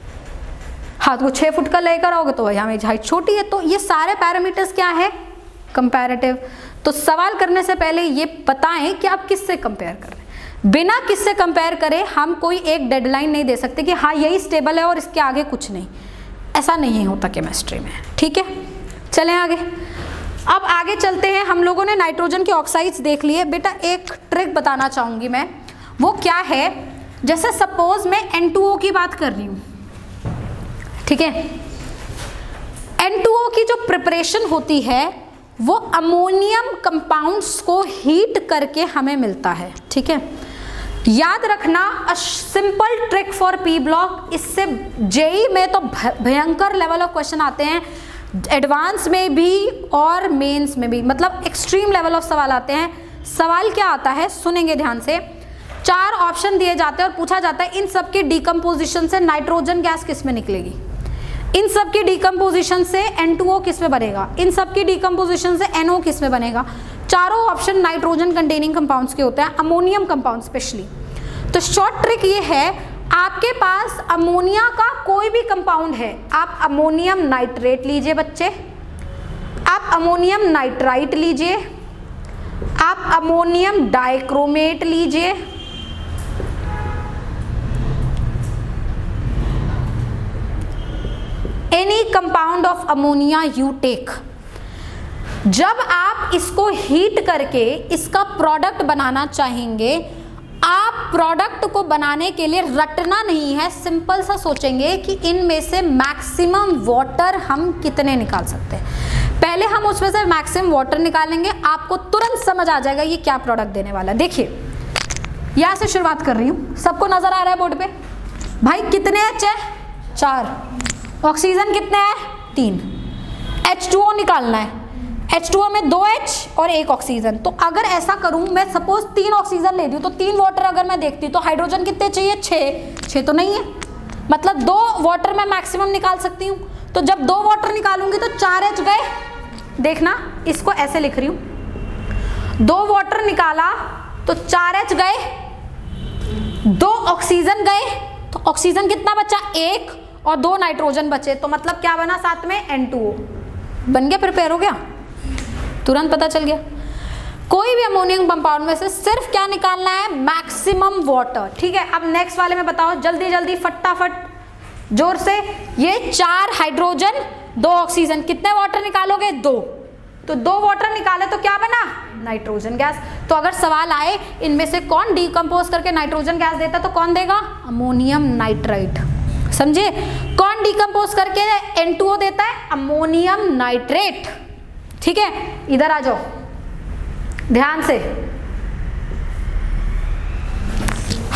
हाँ तो वो छः फुट का लेकर आओगे तो भैया मेरी हाइट छोटी है। तो ये सारे पैरामीटर्स क्या है, कंपैरेटिव। तो सवाल करने से पहले ये बताएं कि आप किससे कंपेयर कर रहे हैं। बिना किससे कंपेयर करे हम कोई एक डेडलाइन नहीं दे सकते कि हाँ यही स्टेबल है और इसके आगे कुछ नहीं, ऐसा नहीं होता केमिस्ट्री में, ठीक है। चलें आगे। अब आगे चलते हैं। हम लोगों ने नाइट्रोजन के ऑक्साइड्स देख लिए। बेटा एक ट्रिक बताना चाहूँगी मैं, वो क्या है, जैसे सपोज मैं एन टू ओ की बात कर रही हूँ, ठीक है। एन टू ओ की जो प्रिपरेशन होती है वो अमोनियम कंपाउंड्स को हीट करके हमें मिलता है, ठीक है। याद रखना, a simple trick for P block. इससे जेई में तो भयंकर लेवल ऑफ क्वेश्चन आते हैं, एडवांस में भी और मेंस में भी, मतलब एक्सट्रीम लेवल ऑफ सवाल आते हैं। सवाल क्या आता है, सुनेंगे ध्यान से। चार ऑप्शन दिए जाते हैं और पूछा जाता है इन सब के डिकम्पोजिशन से नाइट्रोजन गैस किस में निकलेगी, इन सब की डिकम्पोजिशन से एन टू ओ किस में बनेगा, इन सब की डिकम्पोजिशन से एन ओ किस में बनेगा। चारों ऑप्शन नाइट्रोजन कंटेनिंग कंपाउंड्स के होते हैं, अमोनियम कंपाउंड स्पेशली। तो शॉर्ट ट्रिक ये है, आपके पास अमोनिया का कोई भी कंपाउंड है, आप अमोनियम नाइट्रेट लीजिए बच्चे, आप अमोनियम नाइट्राइट लीजिए, आप अमोनियम डाइक्रोमेट लीजिए, any compound of ammonia you take. जब आप इसको हीट करके इसका प्रोडक्ट बनाना चाहेंगे, आप प्रोडक्ट को बनाने के लिए रटना नहीं है, सिंपल सा सोचेंगे कि इनमें से मैक्सिमम वाटर हम कितने निकाल सकते हैं। पहले हम उसमें से मैक्सिमम वाटर निकालेंगे, आपको तुरंत समझ आ जाएगा ये क्या प्रोडक्ट देने वाला है। देखिए यहाँ से शुरुआत कर रही हूँ, सबको नजर आ रहा है बोर्ड पे भाई, कितने एच है, चार, ऑक्सीजन कितने हैं, तीन, एच टू ओ निकालना है, एच टू ओ में दो H और एक ऑक्सीजन। तो अगर ऐसा करूं, मैं सपोज तीन ऑक्सीजन ले दूं तो तीन वाटर अगर मैं देखती तो हाइड्रोजन कितने चाहिए, छः, छः तो नहीं है, मतलब दो वाटर मैं मैक्सिमम निकाल सकती हूँ। तो जब दो वाटर निकालूंगी तो चार H गए, देखना इसको ऐसे लिख रही हूँ, दो वाटर निकाला तो चार H गए, दो ऑक्सीजन गए, तो ऑक्सीजन कितना बचा, एक, और दो नाइट्रोजन बचे, तो मतलब क्या बना साथ में, एन टू ओ बन गया, प्रिपेयर हो गया, तुरंत पता चल गया। कोई भी अमोनियम कंपाउंड में से सिर्फ क्या निकालना है, मैक्सिमम वाटर, ठीक है। अब नेक्स्ट वाले में बताओ जल्दी जल्दी फटाफट जोर से, ये चार हाइड्रोजन दो ऑक्सीजन, कितने वाटर निकालोगे, दो, तो दो वाटर निकाले तो क्या बना, नाइट्रोजन गैस। तो अगर सवाल आए इनमें से कौन डिकम्पोज करके नाइट्रोजन गैस देता तो कौन देगा, अमोनियम नाइट्राइट, समझे। कौन डिकम्पोज करके एन टू ओ देता है, अमोनियम नाइट्रेट, ठीक है। इधर आ जाओ ध्यान से,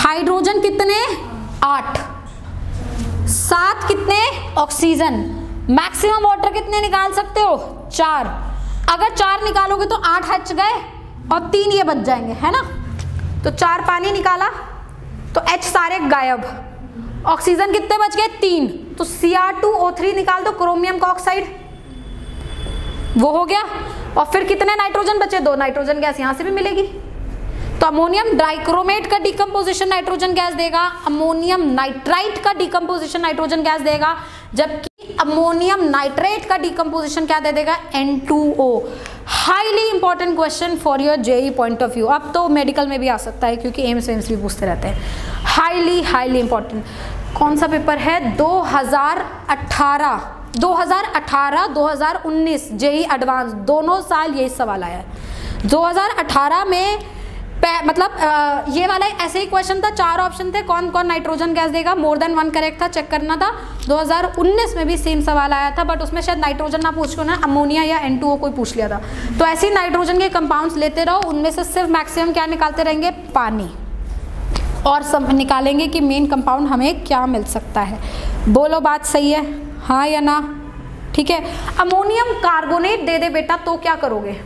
हाइड्रोजन कितने, आठ, सात कितने ऑक्सीजन, मैक्सिमम वाटर कितने निकाल सकते हो, चार। अगर चार निकालोगे तो आठ हच गए और तीन ये बच जाएंगे, है ना। तो चार पानी निकाला तो H सारे गायब, ऑक्सीजन कितने बच गए, तीन, तो C R two O three निकाल दो, क्रोमियम का ऑक्साइड, वो हो गया। और फिर कितने नाइट्रोजन बचे, दो नाइट्रोजन गैस यहां से भी मिलेगी। तो अमोनियम डाइक्रोमेट का डिकम्पोजिशन नाइट्रोजन गैस देगा, अमोनियम नाइट्राइट का डिकम्पोजिशन नाइट्रोजन गैस देगा, जबकि अमोनियम नाइट्रेट का डिकम्पोजिशन क्या दे देगा, N two O. Highly important question for your JEE point of view. अब तो मेडिकल में भी आ सकता है क्योंकि एम्स वेम्स भी पूछते रहते हैं। Highly highly important. कौन सा पेपर है, दो हज़ार अठारह, दो हज़ार अठारह दो हज़ार उन्नीस जेई एडवांस, दोनों साल यही सवाल आया है। दो हज़ार अठारह में मतलब आ, ये वाला ऐसे ही क्वेश्चन था, चार ऑप्शन थे, कौन कौन नाइट्रोजन गैस देगा, मोर देन वन करेक्ट था, चेक करना था। दो हज़ार उन्नीस में भी सेम सवाल आया था, बट उसमें शायद नाइट्रोजन ना पूछ के ना अमोनिया या एन टू ओ कोई पूछ लिया था। तो ऐसे ही नाइट्रोजन के कंपाउंड्स लेते रहो, उनमें से सिर्फ मैक्सिमम क्या निकालते रहेंगे, पानी, और सब निकालेंगे कि मेन कंपाउंड हमें क्या मिल सकता है। बोलो बात सही है, हाँ या ना, ठीक है। अमोनियम कार्बोनेट दे दे बेटा तो क्या करोगे,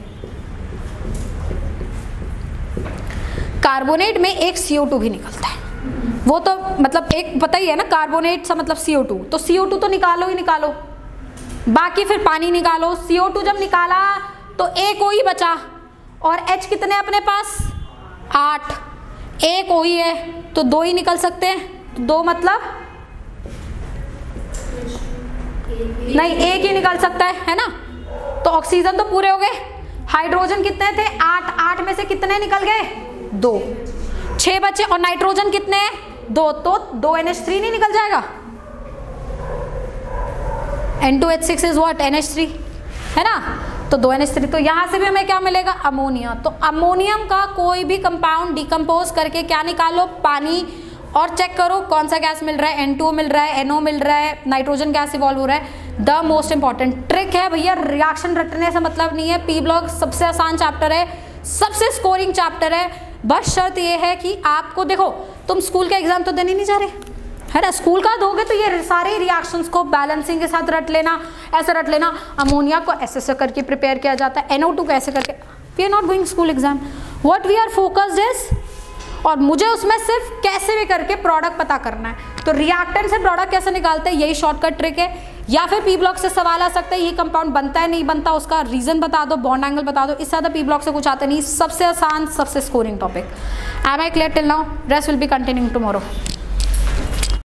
कार्बोनेट में एक सी ओ टू भी निकलता है, वो तो मतलब एक पता ही है ना, कार्बोनेट सा मतलब सी ओ टू, तो सी ओ टू तो निकालो ही निकालो, बाकी फिर पानी निकालो। सी ओ टू जब निकाला तो एक ओ ही बचा, और H कितने अपने पास, आठ, एक ओ ही है तो दो ही निकल सकते हैं, दो मतलब नहीं, एक ही निकल सकता है, है ना। तो ऑक्सीजन तो पूरे हो गए, हाइड्रोजन कितने थे, आठ, आठ में से कितने निकल गए, दो, छह बचे, और नाइट्रोजन कितने हैं, दो, तो दो एन एच थ्री नहीं निकल जाएगा, N two H six is what, N H three, है ना। तो दो एन एच थ्री, तो यहां से भी हमें क्या मिलेगा, अमोनिया। तो अमोनियम का कोई भी कंपाउंड डिकम्पोज करके क्या निकालो, पानी, और चेक करो कौन सा गैस मिल रहा है, एन टू ओ मिल रहा है, एन ओ मिल रहा है, नाइट्रोजन गैस इवॉल्व हो रहा है। द मोस्ट इंपॉर्टेंट ट्रिक है भैया, रिएक्शन रटने से मतलब नहीं है। पी ब्लॉक सबसे आसान चैप्टर है, सबसे स्कोरिंग चैप्टर है, बस शर्त ये है कि आपको, देखो तुम स्कूल का एग्जाम तो देने नहीं जा रहे, है ना, स्कूल का दोगे तो ये सारे रिएक्शंस को बैलेंसिंग के साथ रट लेना, ऐसे रट लेना, अमोनिया को ऐसे ऐसे करके प्रिपेयर किया जाता है, एन ओ टू को ऐसे करके। We are not going school exam, what we are focused is, और मुझे उसमें सिर्फ कैसे भी करके प्रोडक्ट पता करना है। तो रिएक्टेंट से प्रोडक्ट कैसे निकालते हैं, यही शॉर्टकट ट्रिक है। या फिर पी ब्लॉक से सवाल आ सकता है, ये कंपाउंड बनता है नहीं बनता, उसका रीजन बता दो, बॉन्ड एंगल बता दो, इससे ज़्यादा पी ब्लॉक से कुछ आता नहीं। सबसे आसान, सबसे scoring topic. Am I clear till now, rest will be continuing tomorrow.